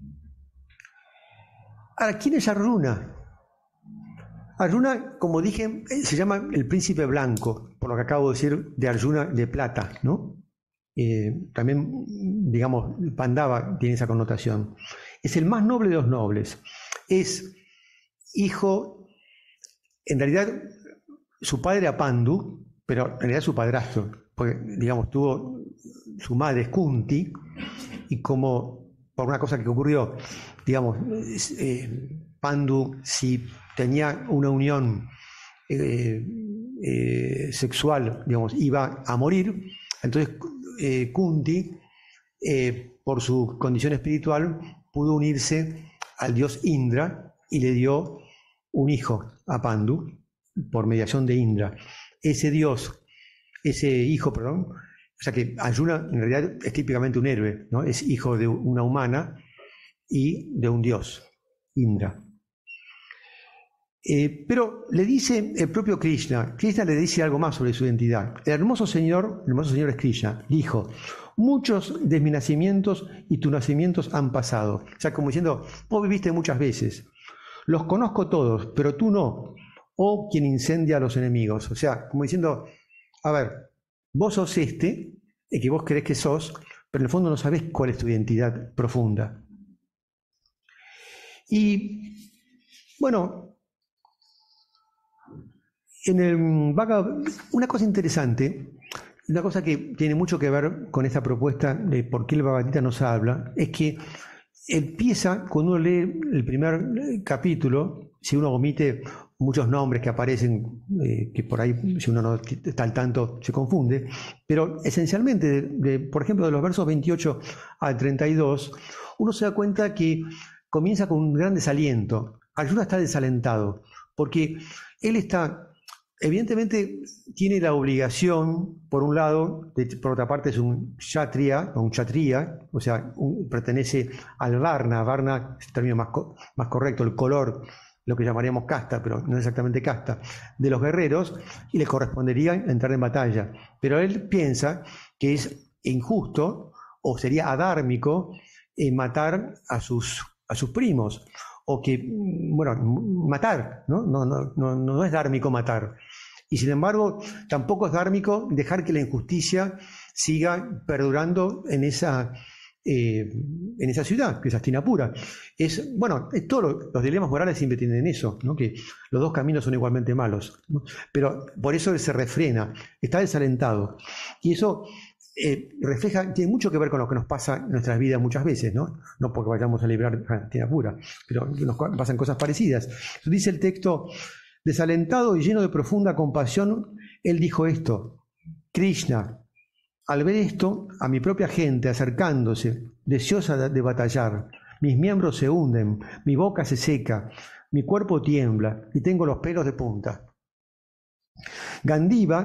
C: Ahora, ¿quién es Arjuna? Arjuna, como dije, se llama el príncipe blanco, por lo que acabo de decir de Arjuna de plata, ¿no? También, digamos, Pandava tiene esa connotación. Es el más noble de los nobles. Es hijo, en realidad, su padre era Pandu, pero en realidad su padrastro, porque, digamos, tuvo su madre es Kunti, y como por una cosa que ocurrió, digamos, Pandu, si tenía una unión sexual, digamos, iba a morir, entonces Kunti, por su condición espiritual, pudo unirse al dios Indra y le dio un hijo a Pandu por mediación de Indra. Ese hijo, o sea que Arjuna en realidad es típicamente un héroe, ¿no? Es hijo de una humana y de un dios, Indra. Pero le dice el propio Krishna le dice algo más sobre su identidad. El hermoso señor es Krishna, dijo, muchos de mis nacimientos y tus nacimientos han pasado. O sea, como diciendo, vos viviste muchas veces, los conozco todos, pero tú no, o quien incendia a los enemigos. O sea, como diciendo, a ver, vos sos el que vos creés que sos, pero en el fondo no sabés cuál es tu identidad profunda. Y, bueno, en el Bhagavad, una cosa interesante, una cosa que tiene mucho que ver con esta propuesta de por qué el Bhagavad Gita nos habla, es que empieza, cuando uno lee el primer capítulo, si uno omite muchos nombres que aparecen, que por ahí, si uno no está al tanto, se confunde, pero esencialmente, por ejemplo, de los versos 28 al 32, uno se da cuenta que comienza con un gran desaliento. Arjuna está desalentado, porque él evidentemente tiene la obligación, por un lado, por otra parte es un kshatriya, o sea, pertenece al varna. Varna es el término más correcto, el color, lo que llamaríamos casta, pero no exactamente casta, de los guerreros, y le correspondería entrar en batalla. Pero él piensa que es injusto o sería adármico matar a sus primos, o que, bueno, matar, ¿no? No es dármico matar. Y sin embargo, tampoco es dármico dejar que la injusticia siga perdurando en esa ciudad, que es Hastinapura. Todos los dilemas morales siempre tienen eso, ¿no? Que los dos caminos son igualmente malos, ¿no? Pero por eso él se refrena, está desalentado. Y eso tiene mucho que ver con lo que nos pasa en nuestras vidas muchas veces, ¿no? No porque vayamos a librar Hastinapura, pero nos pasan cosas parecidas. Dice el texto, desalentado y lleno de profunda compasión, él dijo esto: Krishna, al ver esto, a mi propia gente acercándose, deseosa de batallar, mis miembros se hunden, mi boca se seca, mi cuerpo tiembla y tengo los pelos de punta. Gandiva,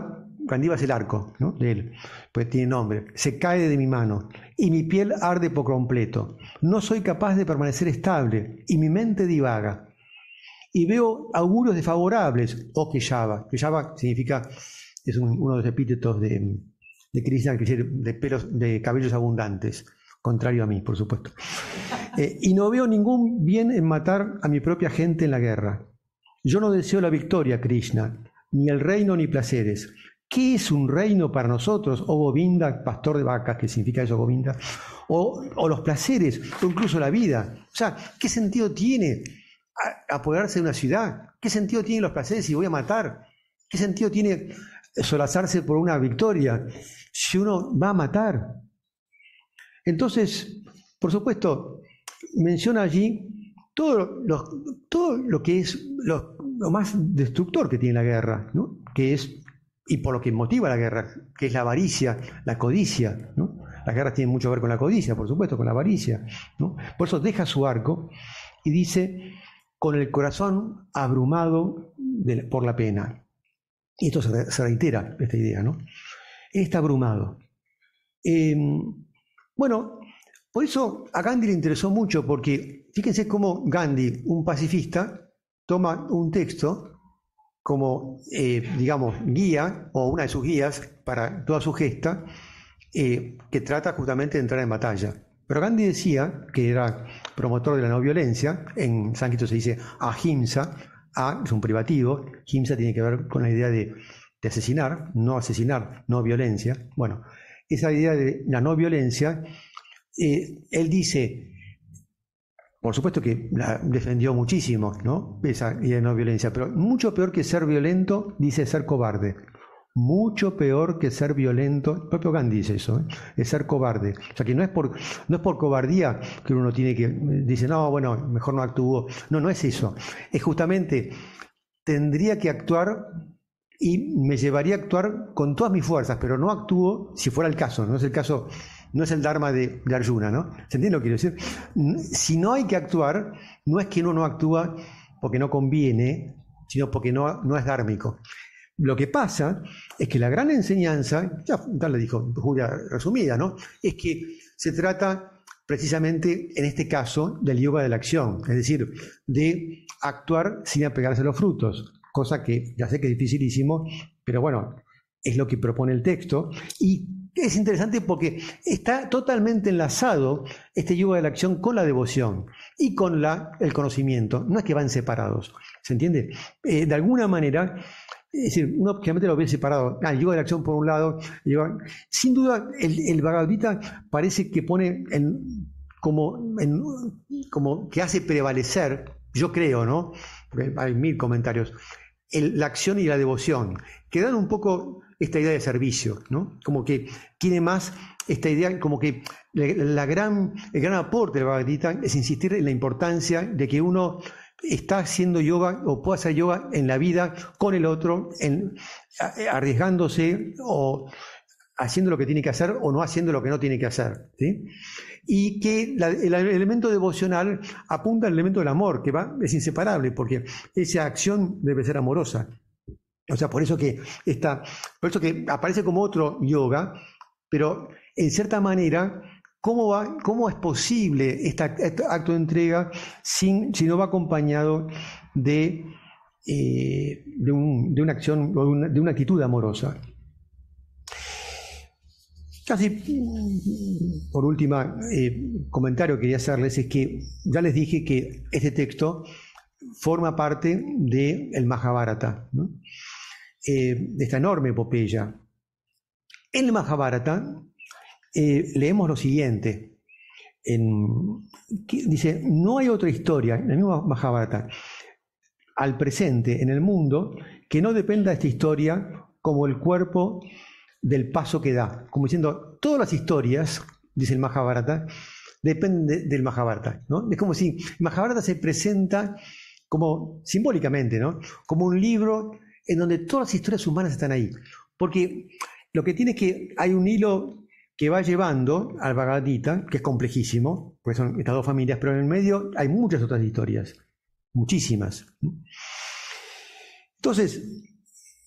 C: Gandiva es el arco, ¿no?, de él, pues tiene nombre. Se cae de mi mano y mi piel arde por completo. No soy capaz de permanecer estable y mi mente divaga. Y veo augurios desfavorables, o Keshava. Keshava significa, es uno de los epítetos de Krishna, de cabellos abundantes, contrario a mí, por supuesto. Y no veo ningún bien en matar a mi propia gente en la guerra. Yo no deseo la victoria, Krishna, ni el reino ni placeres. ¿Qué es un reino para nosotros, oh Govinda, pastor de vacas, que significa eso, Govinda? O los placeres, o incluso la vida. O sea, ¿qué sentido tiene apoderarse de una ciudad? ¿Qué sentido tienen los placeres si voy a matar? ¿Qué sentido tiene solazarse por una victoria si uno va a matar? Entonces, por supuesto, menciona allí todo lo que es lo más destructor que tiene la guerra, ¿no?, que es, y por lo que motiva la guerra, que es la avaricia, la codicia, ¿no? Las guerras tienen mucho que ver con la codicia, por supuesto, con la avaricia, ¿no? Por eso deja su arco y dice, con el corazón abrumado por la pena. Y esto se reitera, esta idea, ¿no? Él está abrumado. Bueno, por eso a Gandhi le interesó mucho, porque fíjense cómo Gandhi, un pacifista, toma un texto como, digamos, guía, o una de sus guías para toda su gesta, que trata justamente de entrar en batalla. Pero Gandhi decía que era promotor de la no violencia. En sánscrito se dice ahimsa. A es un privativo, himsa tiene que ver con la idea de asesinar, no violencia. Bueno, esa idea de la no violencia, él dice, por supuesto que la defendió muchísimo, ¿no?, esa idea de no violencia, pero mucho peor que ser violento, dice, ser cobarde. Mucho peor que ser violento, el propio Gandhi dice eso, es ser cobarde. O sea que no es por cobardía que uno tiene que, dice, no, bueno, mejor no actúo. No es eso. Es justamente, tendría que actuar y me llevaría a actuar con todas mis fuerzas, pero no actúo si fuera el caso. No es el caso, no es el dharma de Arjuna, ¿no? ¿Se entiende lo que quiero decir? Si no hay que actuar, no es que uno no actúa porque no conviene, sino porque no es dármico. Lo que pasa es que la gran enseñanza, ya le dijo Julia resumida, ¿no?, es que se trata precisamente en este caso del yoga de la acción, es decir, de actuar sin apegarse a los frutos, cosa que ya sé que es dificilísimo, pero bueno, es lo que propone el texto. Y es interesante porque está totalmente enlazado este yoga de la acción con la devoción y con el conocimiento. No es que van separados, ¿se entiende? De alguna manera, es decir, uno obviamente lo ve separado. El yoga de la acción por un lado. Sin duda, el Bhagavad Gita parece que pone como que hace prevalecer, yo creo, ¿no?, porque hay 1000 comentarios, la acción y la devoción, que dan un poco esta idea de servicio, ¿no? Como que tiene más esta idea, como que el gran aporte del Bhagavad Gita es insistir en la importancia de que uno está haciendo yoga o puede hacer yoga en la vida con el otro, arriesgándose o haciendo lo que tiene que hacer o no haciendo lo que no tiene que hacer, ¿sí? Y que el elemento devocional apunta al elemento del amor, que es inseparable, porque esa acción debe ser amorosa. O sea, por eso que aparece como otro yoga, pero en cierta manera, ¿cómo es posible este acto de entrega si no va acompañado de una acción o de una actitud amorosa? Casi por último comentario que quería hacerles es que ya les dije que este texto forma parte del Mahabharata, ¿no?, de esta enorme epopeya. En el Mahabharata leemos lo siguiente, dice, no hay otra historia, en el mismo Mahabharata, al presente en el mundo, que no dependa de esta historia como el cuerpo del paso que da. Como diciendo, todas las historias, dice el Mahabharata, dependen del Mahabharata, ¿no? Es como si el Mahabharata se presenta como simbólicamente, ¿no?, como un libro en donde todas las historias humanas están ahí. Porque lo que tiene es que hay un hilo que va llevando al Bhagavad Gita, que es complejísimo, porque son estas dos familias, pero en el medio hay muchas otras historias, muchísimas. Entonces,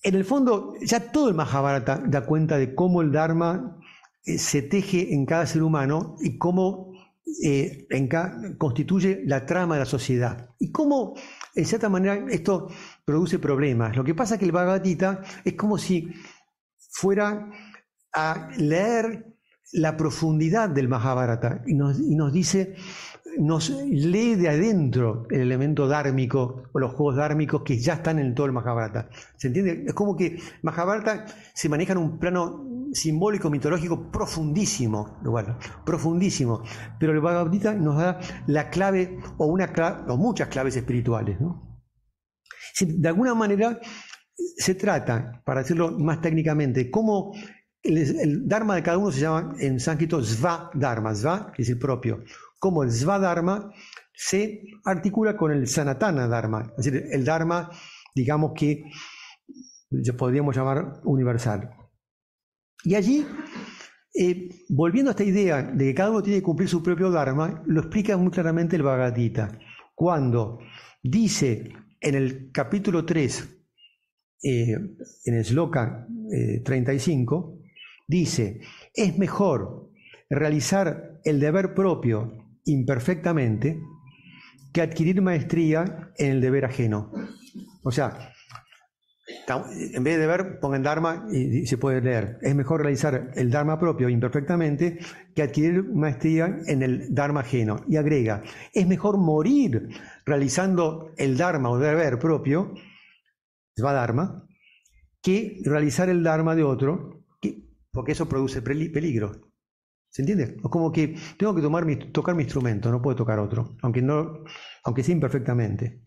C: En el fondo, ya todo el Mahabharata da cuenta de cómo el Dharma se teje en cada ser humano y cómo constituye la trama de la sociedad. Y cómo, en cierta manera, esto produce problemas. Lo que pasa es que el Bhagavad Gita es como si fuera a leer la profundidad del Mahabharata y nos dice, nos lee de adentro el elemento dármico o los juegos dármicos que ya están en todo el Mahabharata. ¿Se entiende? Es como que Mahabharata se maneja en un plano simbólico, mitológico profundísimo, bueno, profundísimo, pero el Bhagavad Gita nos da la clave o muchas claves espirituales, ¿no? De alguna manera se trata, para decirlo más técnicamente, cómo el Dharma de cada uno se llama en sánscrito Svadharma, Sva es el propio, cómo el Svadharma se articula con el Sanatana Dharma, es decir, el Dharma, digamos que podríamos llamar universal. Y allí, volviendo a esta idea de que cada uno tiene que cumplir su propio Dharma, lo explica muy claramente el Bhagavad Gita, cuando dice en el capítulo 3, en el Sloka 35, dice, es mejor realizar el deber propio imperfectamente que adquirir maestría en el deber ajeno. O sea, en vez de deber, pongan Dharma y se puede leer. Es mejor realizar el Dharma propio imperfectamente que adquirir maestría en el Dharma ajeno. Y agrega, es mejor morir realizando el Dharma o deber propio, Svadharma, que realizar el Dharma de otro, porque eso produce peligro. ¿Se entiende? Es como que tengo que tocar mi instrumento, no puedo tocar otro, aunque sea imperfectamente.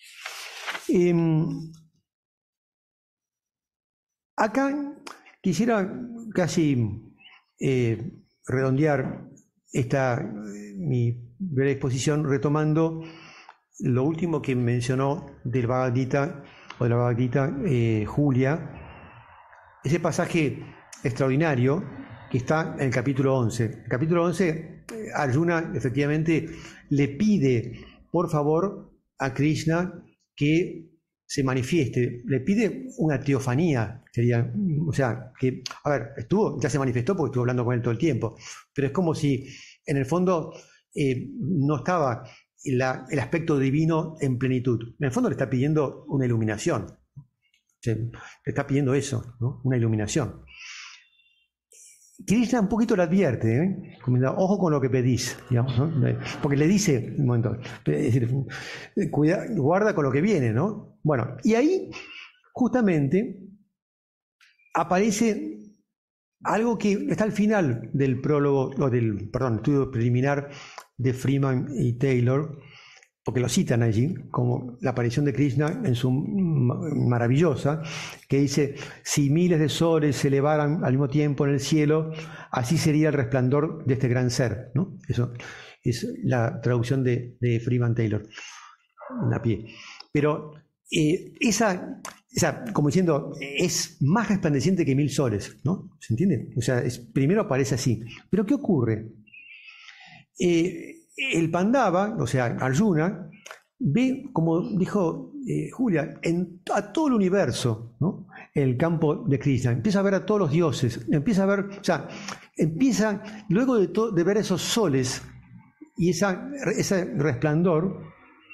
C: Acá quisiera casi redondear mi breve exposición retomando lo último que mencionó del Bhagavad Gita o de la Bhagavad Gita Julia, ese pasaje extraordinario que está en el capítulo 11. El capítulo 11, Arjuna efectivamente le pide por favor a Krishna que se manifieste, le pide una teofanía, sería, o sea, que, a ver, ya se manifestó porque estuvo hablando con él todo el tiempo, pero es como si en el fondo no estaba el aspecto divino en plenitud. En el fondo le está pidiendo una iluminación, le está pidiendo eso, ¿no? Una iluminación. Krishna un poquito le advierte, ojo con lo que pedís, digamos, ¿no? Porque le dice un momento, es decir, guarda con lo que viene, ¿no? Bueno, y ahí justamente aparece algo que está al final del prólogo, o del, perdón, estudio preliminar de Freeman y Taylor, porque lo citan allí, como la aparición de Krishna en su maravillosa, que dice, si miles de soles se elevaran al mismo tiempo en el cielo, así sería el resplandor de este gran ser, ¿no? Eso es la traducción de Freeman Taylor, en a pie. Pero esa, como diciendo, es más resplandeciente que 1000 soles, ¿no? ¿Se entiende? O sea, primero aparece así. Pero ¿qué ocurre? El Pandava, o sea, Arjuna, ve, como dijo Julia, a todo el universo, ¿no? El campo de Krishna. Empieza a ver a todos los dioses, empieza a ver, o sea, luego de ver esos soles y ese resplandor,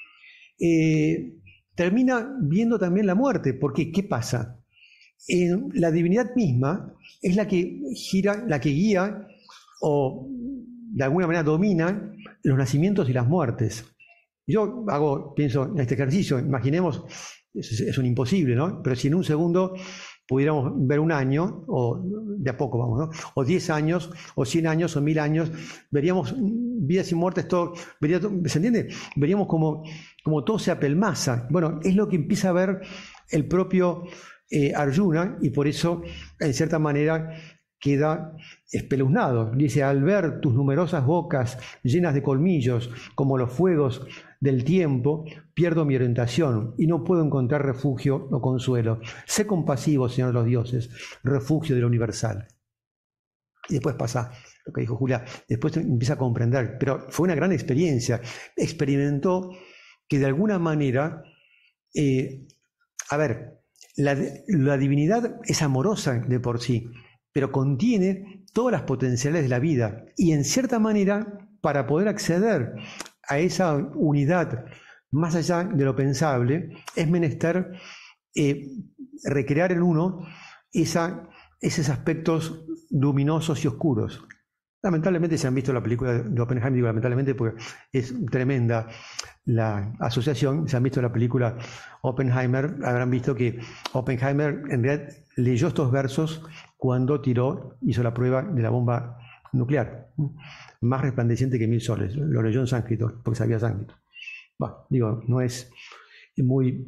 C: termina viendo también la muerte, porque ¿qué pasa? La divinidad misma es la que gira, la que guía o de alguna manera domina los nacimientos y las muertes. Yo pienso en este ejercicio, imaginemos, es un imposible, ¿no? Pero si en un segundo pudiéramos ver un año, o de a poco vamos, ¿no? O 10 años, o 100 años, o 1000 años, veríamos vidas y muertes, ¿se entiende? Veríamos como todo se apelmaza. Bueno, es lo que empieza a ver el propio Arjuna, y por eso, en cierta manera, queda espeluznado. Dice, al ver tus numerosas bocas llenas de colmillos, como los fuegos del tiempo, pierdo mi orientación y no puedo encontrar refugio o consuelo. Sé compasivo, Señor de los dioses, refugio de lo universal. Y después pasa lo que dijo Julia, después empieza a comprender, pero fue una gran experiencia. Experimentó que de alguna manera, La divinidad es amorosa de por sí, pero contiene todas las potencialidades de la vida. Y en cierta manera, para poder acceder a esa unidad más allá de lo pensable, es menester recrear en uno esos aspectos luminosos y oscuros. Lamentablemente se han visto la película de Oppenheimer, digo lamentablemente porque es tremenda la asociación, se han visto la película Oppenheimer, habrán visto que Oppenheimer en realidad leyó estos versos cuando hizo la prueba de la bomba nuclear, más resplandeciente que 1000 soles, lo leyó en sánscrito, porque sabía sánscrito. Bueno, digo, no es muy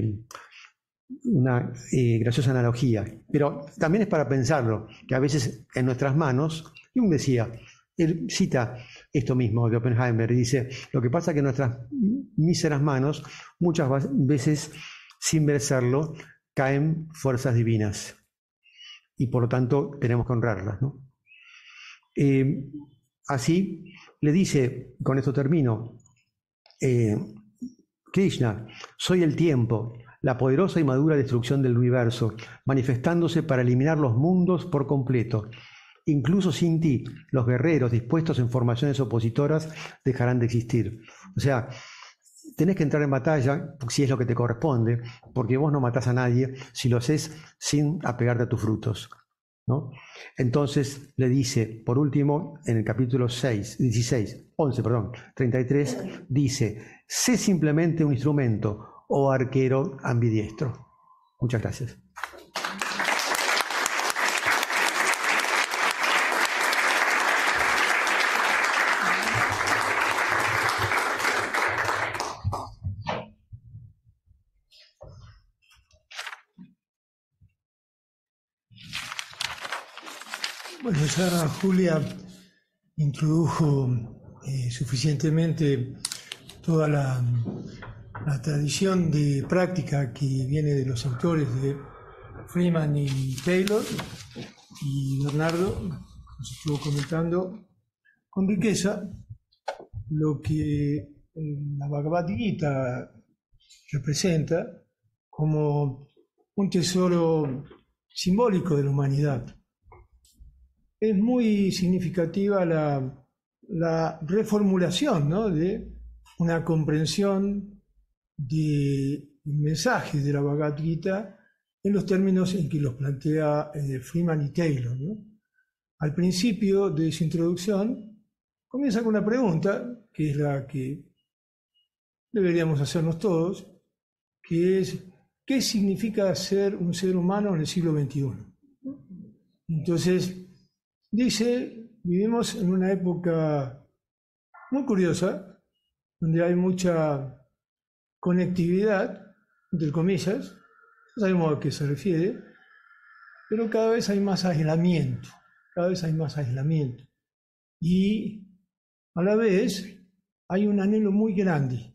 C: una graciosa analogía, pero también es para pensarlo, que a veces en nuestras manos, Jung decía, él cita esto mismo de Oppenheimer, y dice, lo que pasa es que en nuestras míseras manos, muchas veces, sin merecerlo, caen fuerzas divinas, y por lo tanto tenemos que honrarlas, ¿no? Así le dice, con esto termino, Krishna, soy el tiempo, la poderosa y madura destrucción del universo, manifestándose para eliminar los mundos por completo. Incluso sin ti, los guerreros dispuestos en formaciones opositoras dejarán de existir. O sea, tenés que entrar en batalla, si es lo que te corresponde, porque vos no matás a nadie si lo haces sin apegarte a tus frutos, ¿no? Entonces le dice, por último, en el capítulo 33, dice, sé simplemente un instrumento, oh arquero ambidiestro. Muchas gracias.
A: Bueno, ya Julia introdujo suficientemente toda la tradición de práctica que viene de los autores de Freeman y Taylor, y Bernardo nos estuvo comentando con riqueza lo que la Bhagavad Gita representa como un tesoro simbólico de la humanidad. Es muy significativa la reformulación, ¿no?, de una comprensión del mensaje de la Bhagavad Gita en los términos en que los plantea Freeman y Taylor, ¿no? Al principio de su introducción comienza con una pregunta, que es la que deberíamos hacernos todos, que es, ¿qué significa ser un ser humano en el siglo XXI? Entonces, dice, vivimos en una época muy curiosa, donde hay mucha conectividad, entre comillas, no sabemos a qué se refiere, pero cada vez hay más aislamiento, y a la vez hay un anhelo muy grande,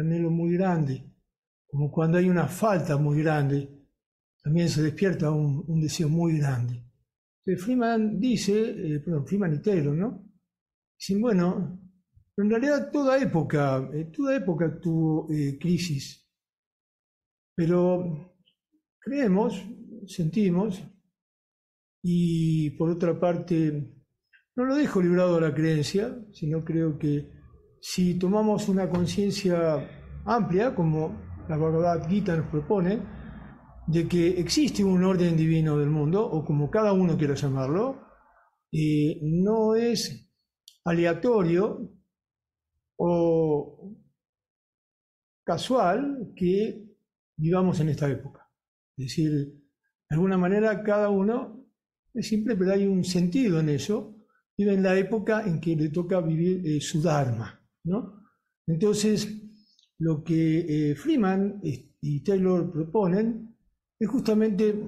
A: como cuando hay una falta muy grande, también se despierta un deseo muy grande. Freeman dice, Freeman y Taylor, ¿no? Dicen, bueno, en realidad toda época tuvo crisis, pero creemos, sentimos, y por otra parte, no lo dejo librado a la creencia, sino creo que si tomamos una conciencia amplia, como la Bhagavad Gita nos propone, de que existe un orden divino del mundo, o como cada uno quiera llamarlo, no es aleatorio o casual que vivamos en esta época. Es decir, de alguna manera cada uno es simple, pero hay un sentido en eso, vive en la época en que le toca vivir su dharma, ¿no? Entonces, lo que Freeman y Taylor proponen es justamente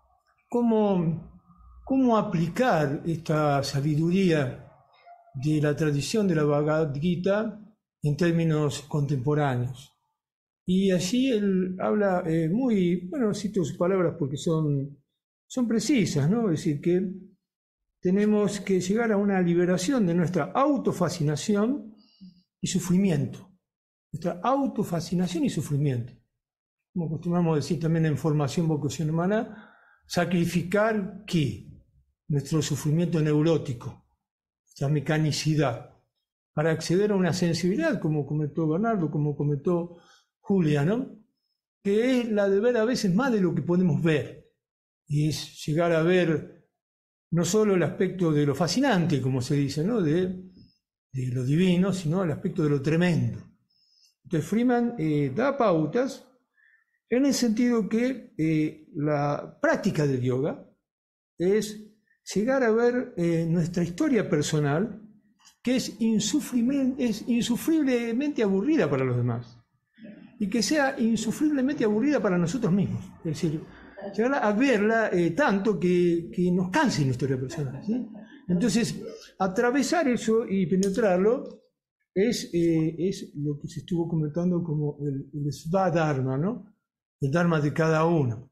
A: cómo aplicar esta sabiduría de la tradición de la Bhagavad Gita en términos contemporáneos. Y allí él habla cito sus palabras porque son precisas, ¿no? Es decir, que tenemos que llegar a una liberación de nuestra autofascinación y sufrimiento. como acostumbramos a decir también en formación vocación humana, sacrificar ¿qué? Nuestro sufrimiento neurótico, nuestra mecanicidad, para acceder a una sensibilidad, como comentó Bernardo, como comentó Julia, ¿no? Que es la de ver a veces más de lo que podemos ver, y es llegar a ver no solo el aspecto de lo fascinante, como se dice, ¿no? de lo divino, sino el aspecto de lo tremendo. Entonces Freeman da pautas en el sentido que la práctica del yoga es llegar a ver nuestra historia personal, que es insufriblemente aburrida para los demás, y que sea insufriblemente aburrida para nosotros mismos. Es decir, llegar a verla tanto que nos canse la historia personal, ¿sí? Entonces, atravesar eso y penetrarlo es lo que se estuvo comentando como el Svadharma, ¿no? El Dharma de cada uno.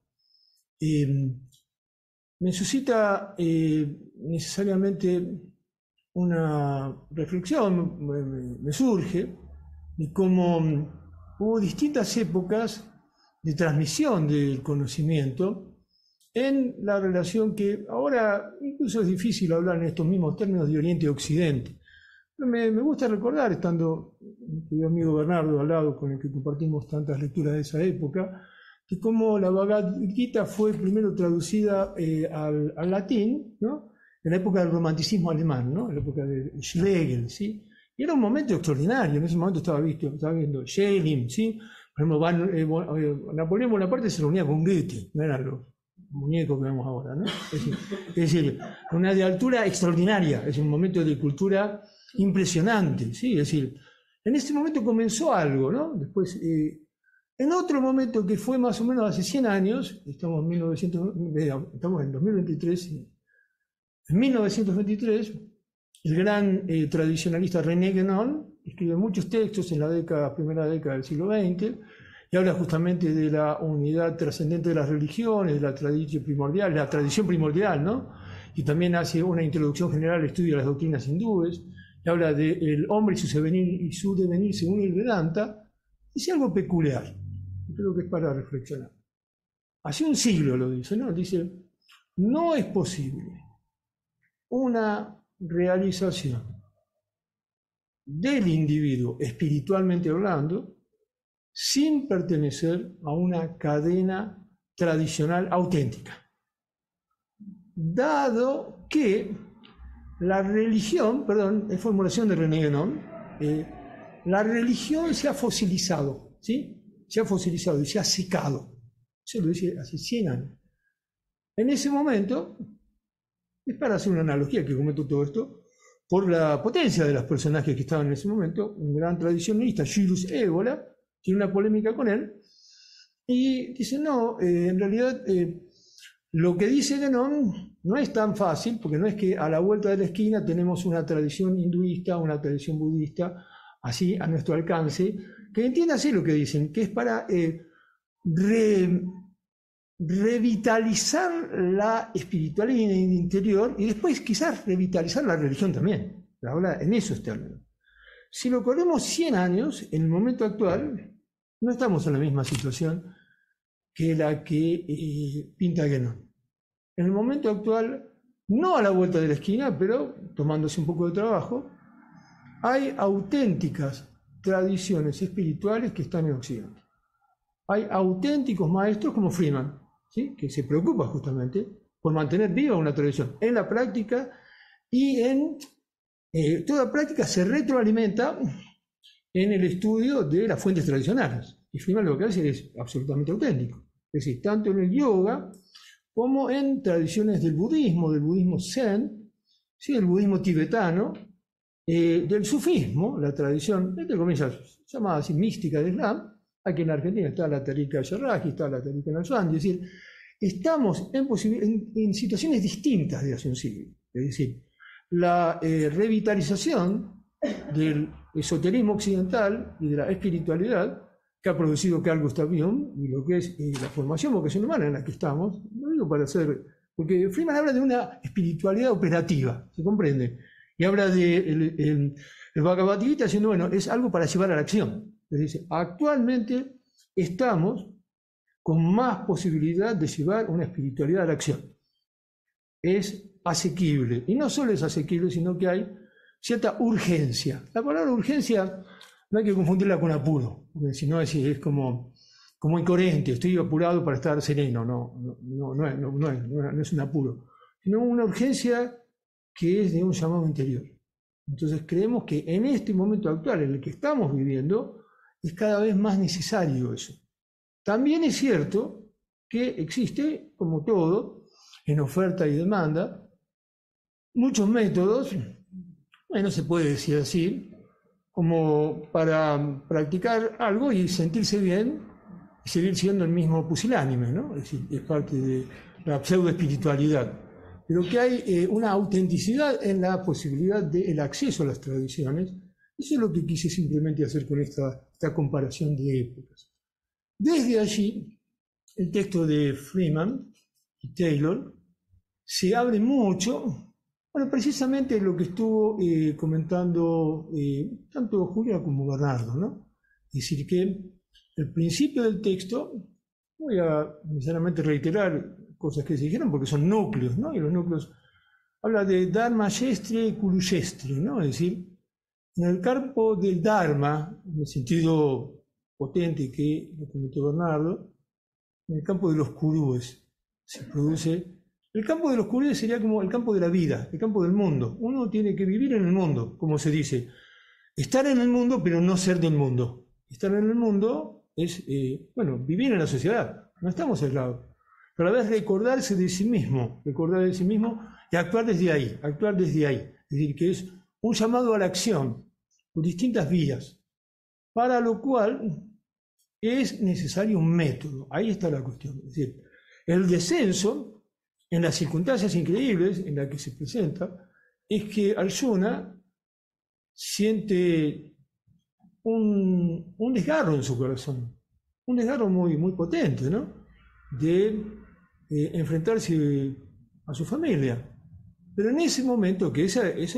A: Me suscita necesariamente una reflexión, me surge, de cómo hubo distintas épocas de transmisión del conocimiento en la relación que ahora incluso es difícil hablar en estos mismos términos de Oriente y Occidente. Pero me gusta recordar, estando mi querido amigo Bernardo al lado, con el que compartimos tantas lecturas de esa época, que cómo la Bhagavad Gita fue primero traducida al latín, ¿no? En la época del romanticismo alemán, ¿no? En la época de Schlegel, ¿sí? Y era un momento extraordinario. En ese momento estaba viendo Schelling, ¿sí? Por ejemplo, Napoleón Bonaparte se reunía con Goethe, no eran los muñecos que vemos ahora, ¿no? Es decir, una de altura extraordinaria, es un momento de cultura impresionante, ¿sí? Es decir, en ese momento comenzó algo, ¿no? Después, en otro momento que fue más o menos hace 100 años, estamos en 2023, en 1923, el gran tradicionalista René Guénon escribe muchos textos en la primera década del siglo XX y habla justamente de la unidad trascendente de las religiones, de la tradición primordial, ¿no? Y también hace una introducción general al estudio de las doctrinas hindúes, y habla del hombre y su devenir según el Vedanta. Dice algo peculiar, creo que es para reflexionar. Hace un siglo lo dice, ¿no? Dice, no es posible una realización del individuo espiritualmente hablando sin pertenecer a una cadena tradicional auténtica, dado que la religión, es formulación de René Guénon, la religión se ha fosilizado, ¿sí? Se ha fosilizado y se ha secado. Eso lo dice hace 100 años. En ese momento, es para hacer una analogía que comento todo esto, por la potencia de los personajes que estaban en ese momento, un gran tradicionalista, Julius Evola, tiene una polémica con él, y dice, no, en realidad lo que dice Guénon no es tan fácil, porque no es que a la vuelta de la esquina tenemos una tradición hinduista, una tradición budista, así a nuestro alcance, que entiéndase lo que dicen, que es para revitalizar la espiritualidad interior y después quizás revitalizar la religión también. Habla en esos términos. Si lo corremos 100 años, en el momento actual, no estamos en la misma situación que la que pinta Guénon. En el momento actual, no a la vuelta de la esquina, pero tomándose un poco de trabajo, hay auténticas tradiciones espirituales que están en Occidente. Hay auténticos maestros como Freeman, ¿sí? Que se preocupa justamente por mantener viva una tradición en la práctica, y en toda práctica se retroalimenta en el estudio de las fuentes tradicionales. Y Freeman lo que hace es absolutamente auténtico. Es decir, tanto en el yoga como en tradiciones del budismo zen, ¿sí? El budismo tibetano, del sufismo, la tradición, entre comillas, llamada así mística del Islam. Aquí en Argentina está la Tarika Sharraji, está la Tarika Naqshbandi. Es decir, estamos en situaciones distintas de hace un siglo. Es decir, la revitalización del esoterismo occidental y de la espiritualidad que ha producido Carl Gustav Jung y lo que es la formación vocación humana en la que estamos, no digo para hacer, porque Freeman habla de una espiritualidad operativa, ¿se comprende? Y habla de el Bhagavad Gita diciendo, bueno, es algo para llevar a la acción. Es decir, actualmente estamos con más posibilidad de llevar una espiritualidad a la acción. Es asequible, y no solo es asequible, sino que hay cierta urgencia. La palabra urgencia no hay que confundirla con apuro, porque si no es como incoherente, estoy apurado para estar sereno, no es un apuro, sino una urgencia que es de un llamado interior. Entonces creemos que en este momento actual en el que estamos viviendo es cada vez más necesario eso. También es cierto que existe, como todo, en oferta y demanda, muchos métodos, bueno, se puede decir así, como para practicar algo y sentirse bien y seguir siendo el mismo pusilánime, ¿no? Es decir, es parte de la pseudoespiritualidad. Pero que hay una autenticidad en la posibilidad del acceso a las tradiciones. Eso es lo que quise simplemente hacer con esta comparación de épocas. Desde allí, el texto de Freeman y Taylor se abre mucho, bueno, precisamente lo que estuvo comentando tanto Julia como Bernardo, ¿no? Es decir, que el principio del texto, voy a necesariamente reiterar cosas que se dijeron porque son núcleos, ¿no? Y los núcleos habla de Dharma Yestre y Kuru Yestre, ¿no? Es decir, en el campo del Dharma, en el sentido potente que lo comentó Bernardo, en el campo de los Kurúes se produce. El campo de los Kurúes sería como el campo de la vida, el campo del mundo. Uno tiene que vivir en el mundo, como se dice. Estar en el mundo, pero no ser del mundo. Estar en el mundo es, vivir en la sociedad. No estamos aislados. Pero a la vez recordarse de sí mismo, y actuar desde ahí, Es decir, que es un llamado a la acción por distintas vías, para lo cual es necesario un método. Ahí está la cuestión. Es decir, el descenso, en las circunstancias increíbles en las que se presenta, es que Arjuna siente un desgarro en su corazón, un desgarro muy, muy potente, ¿no? De enfrentarse a su familia. Pero en ese momento, que ese es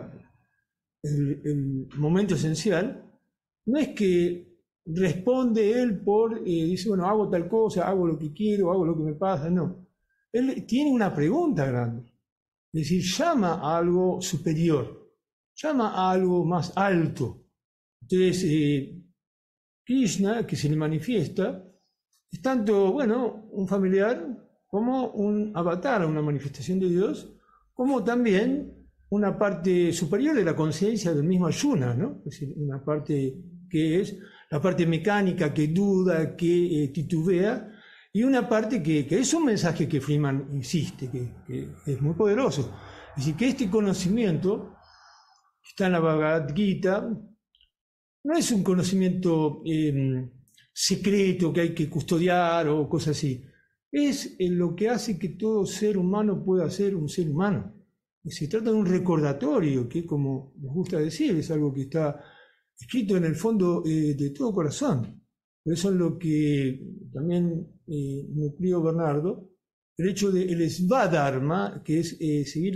A: el momento esencial, no es que responde él dice, bueno, hago tal cosa, hago lo que quiero, hago lo que me pasa, no. Él tiene una pregunta grande, es decir, llama a algo superior, llama a algo más alto. Entonces, Krishna, que se le manifiesta, es tanto, un familiar como un avatar, una manifestación de Dios, como también una parte superior de la conciencia del mismo Arjuna, ¿no? Es decir, una parte que es la parte mecánica, que duda, que titubea, y una parte que es un mensaje que Freeman insiste, que es muy poderoso. Es decir, que este conocimiento que está en la Bhagavad Gita no es un conocimiento secreto que hay que custodiar o cosas así. Es lo que hace que todo ser humano pueda ser un ser humano. Se trata de un recordatorio que, como nos gusta decir, es algo que está escrito en el fondo de todo corazón. Por eso es lo que también nucleó Bernardo, el hecho del Svadharma, que es seguir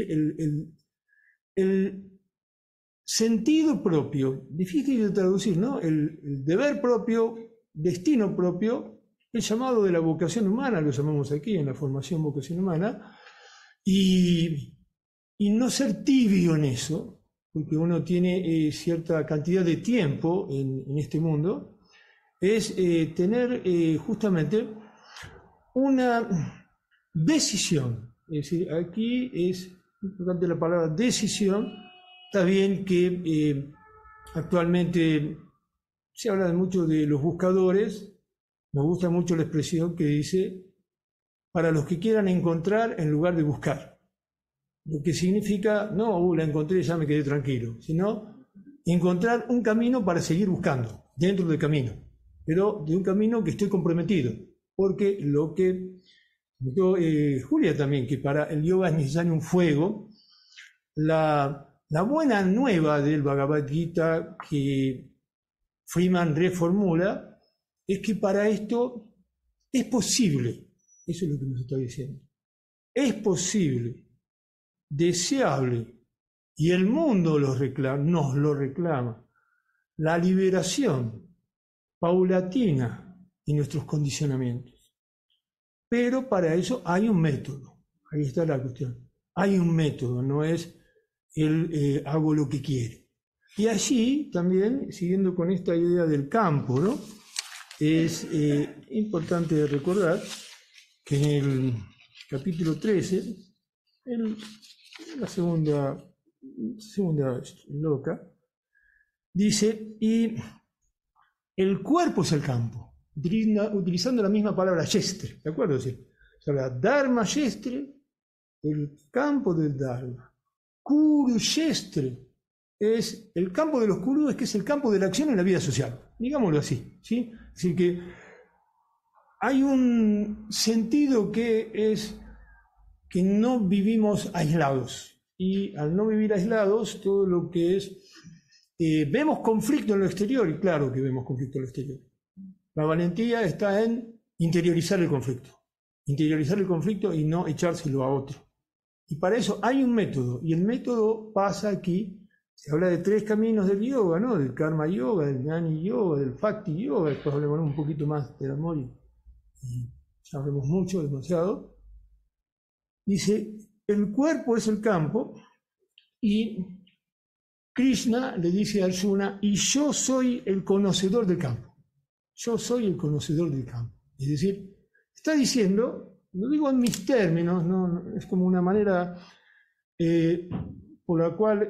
A: el sentido propio, difícil de traducir, ¿no? El deber propio, destino propio, el llamado de la vocación humana, lo llamamos aquí en la formación vocación humana, y no ser tibio en eso, porque uno tiene cierta cantidad de tiempo en este mundo, es tener justamente una decisión. Es decir, aquí es importante la palabra decisión. Está bien que actualmente se habla mucho de los buscadores. Me gusta mucho la expresión que dice, para los que quieran encontrar en lugar de buscar. Lo que significa, no, la encontré y ya me quedé tranquilo, sino encontrar un camino para seguir buscando, dentro del camino, pero de un camino que estoy comprometido, porque lo que comentó Julia también, que para el yoga es necesario un fuego. La buena nueva del Bhagavad Gita que Freeman reformula es que para esto es posible, eso es lo que nos está diciendo, es posible, deseable, y el mundo nos lo reclama, la liberación paulatina de nuestros condicionamientos. pero para eso hay un método. Ahí está la cuestión. Hay un método, no es el hago lo que quiere. Y allí también, siguiendo con esta idea del campo, ¿no? Es importante recordar que en el capítulo 13, en la segunda loca, dice, y el cuerpo es el campo, utilizando la misma palabra yestre, ¿de acuerdo? Sí. O sea, la dharma yestre, el campo del dharma. Kuru yestre es el campo de los kurus, que es el campo de la acción en la vida social, digámoslo así, ¿sí? Es decir, que hay un sentido que es que no vivimos aislados, y al no vivir aislados, todo lo que es, vemos conflicto en lo exterior, y claro que vemos conflicto en lo exterior. La valentía está en interiorizar el conflicto y no echárselo a otro. Y para eso hay un método, y el método pasa aquí. Se habla de 3 caminos del yoga, ¿no? Del karma yoga, del jnani yoga, del bhakti yoga. Después hablemos un poquito más del amor y ya hablemos mucho, demasiado. Dice, el cuerpo es el campo, y Krishna le dice a Arjuna, y yo soy el conocedor del campo. Yo soy el conocedor del campo. Es decir, está diciendo, lo digo en mis términos, ¿no? Es como una manera por la cual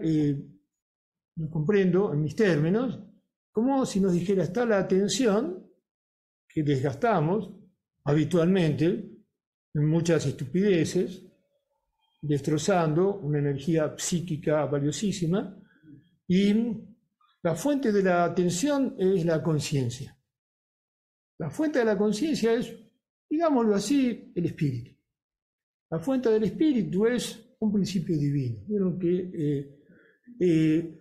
A: lo comprendo en mis términos, como si nos dijera, está la atención que desgastamos habitualmente en muchas estupideces, destrozando una energía psíquica valiosísima, y la fuente de la atención es la conciencia. La fuente de la conciencia es, digámoslo así, el espíritu. La fuente del espíritu es un principio divino. Vieron que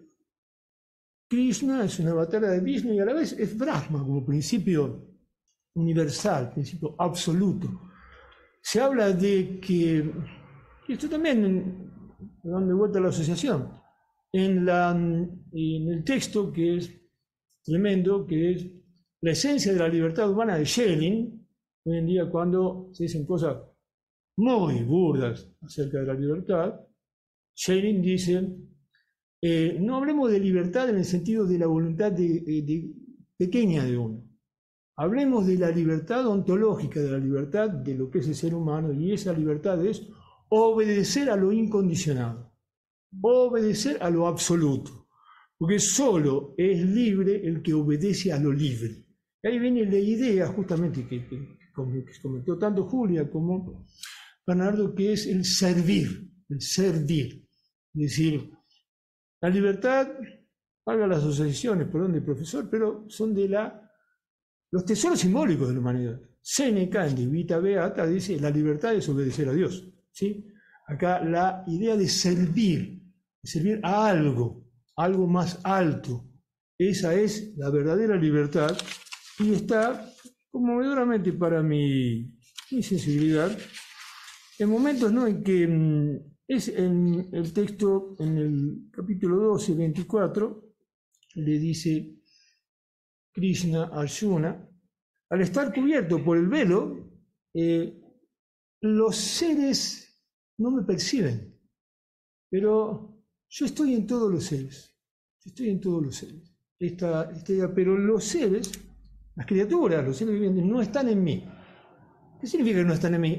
A: Krishna es una avatar de Vishnu y a la vez es Brahma como principio universal, principio absoluto. Se habla de que, y esto también, dando vuelta a la asociación, en el texto que es tremendo, que es la esencia de la libertad humana de Schelling, hoy en día cuando se dicen cosas muy burdas acerca de la libertad, Schelling dice, no hablemos de libertad en el sentido de la voluntad pequeña de uno. Hablemos de la libertad ontológica, de la libertad de lo que es el ser humano, y esa libertad es obedecer a lo incondicionado, obedecer a lo absoluto, porque solo es libre el que obedece a lo libre. Y ahí viene la idea justamente que comentó tanto Julia como Bernardo, que es el servir, es decir, la libertad, valga las asociaciones, perdón, del profesor, pero son de los tesoros simbólicos de la humanidad. Séneca, en De Vita Beata, dice, la libertad es obedecer a Dios, ¿sí? Acá la idea de servir a algo más alto, esa es la verdadera libertad, y está conmovedoramente para mi sensibilidad, en momentos, ¿no?, en que es en el texto, en el capítulo 12, 24, le dice Krishna a Arjuna, al estar cubierto por el velo, los seres no me perciben, pero yo estoy en todos los seres, pero los seres, las criaturas, los seres vivientes, no están en mí. ¿Qué significa que no están en mí?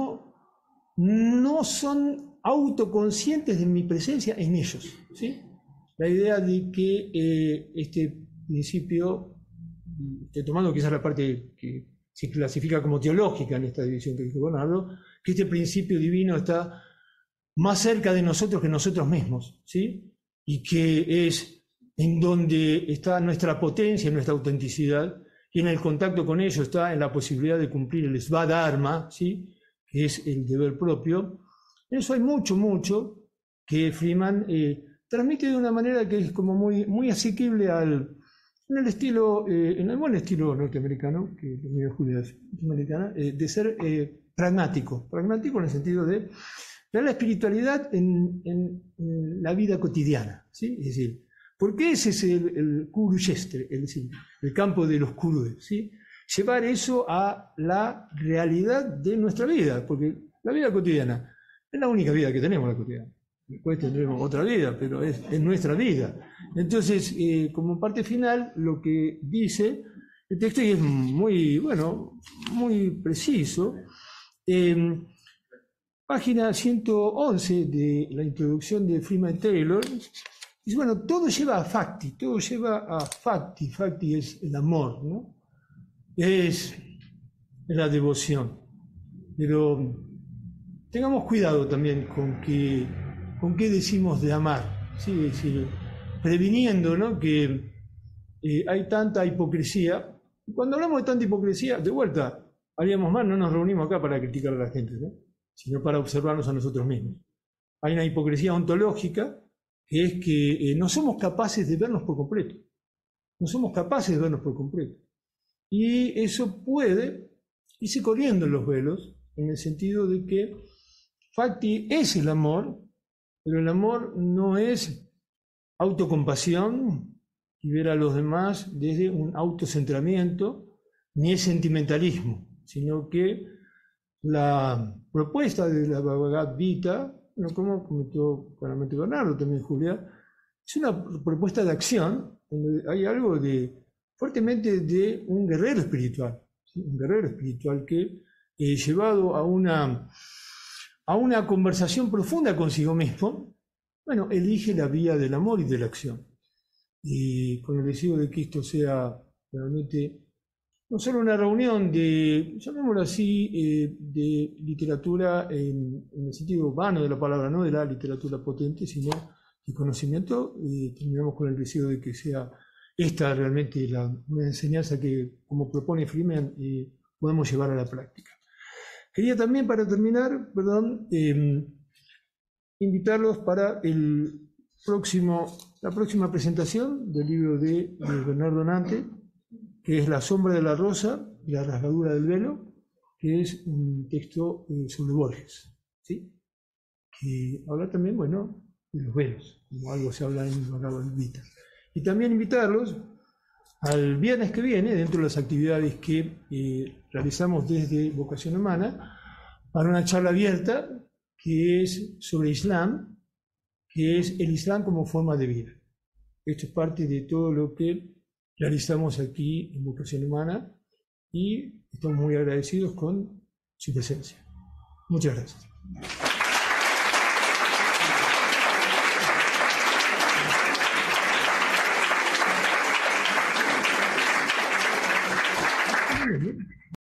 A: No son autoconscientes de mi presencia en ellos, ¿sí? La idea de que este principio, tomando quizás la parte que se clasifica como teológica en esta división que dijo Bernardo, que este principio divino está más cerca de nosotros que nosotros mismos, ¿sí? Y que es en donde está nuestra potencia, nuestra autenticidad, y en el contacto con ello está en la posibilidad de cumplir el svadharma, ¿sí?, que es el deber propio. En eso hay mucho que Freeman transmite de una manera que es como muy asequible en el buen estilo norteamericano, que es medio Julia norteamericana, de ser pragmático en el sentido de ver la espiritualidad en la vida cotidiana, ¿sí? Es decir, ¿por qué ese es el Kuru Yestre, es decir, el campo de los Kurus, ¿sí? llevar eso a la realidad de nuestra vida, porque la vida cotidiana es la única vida que tenemos, la cotidiana. Después tendremos otra vida, pero es nuestra vida. Entonces, como parte final, lo que dice el texto, y es muy, bueno, muy preciso, página 111 de la introducción de Freeman Taylor, dice, bueno, todo lleva a Facti, todo lleva a Facti. Facti es el amor, ¿no? Es la devoción. Pero tengamos cuidado también con qué decimos de amar, ¿sí? Es decir, previniendo, ¿no?, que hay tanta hipocresía. Cuando hablamos de tanta hipocresía, de vuelta, haríamos mal, no nos reunimos acá para criticar a la gente, ¿no?, sino para observarnos a nosotros mismos. Hay una hipocresía ontológica, que es que no somos capaces de vernos por completo. No somos capaces de vernos por completo. Y eso puede irse corriendo en los velos, en el sentido de que Facti es el amor, pero el amor no es autocompasión y ver a los demás desde un autocentramiento, ni es sentimentalismo, sino que la propuesta de la Bhagavad Gita, como comentó claramente Bernardo, también Julia, es una propuesta de acción, donde hay algo fuertemente de un guerrero espiritual, ¿sí? Un guerrero espiritual que, llevado a una conversación profunda consigo mismo, bueno, elige la vía del amor y de la acción. Y con el deseo de que esto sea realmente no solo una reunión de, llamémoslo así, de literatura en el sentido vano de la palabra, no de la literatura potente, sino de conocimiento, terminamos con el deseo de que sea esta realmente una enseñanza que, como propone Freeman, podemos llevar a la práctica. Quería también, para terminar, invitarlos para la próxima presentación del libro de Bernardo Nante, que es La sombra de la rosa y la rasgadura del velo, que es un texto sobre Borges, ¿sí? Que habla también, bueno, de los velos, como algo se habla en Bhagavad Gita. Y también invitarlos al viernes que viene, dentro de las actividades que realizamos desde Vocación Humana, para una charla abierta que es sobre Islam, que es el Islam como forma de vida. Esto es parte de todo lo que realizamos aquí en Vocación Humana y estamos muy agradecidos con su presencia. Muchas gracias.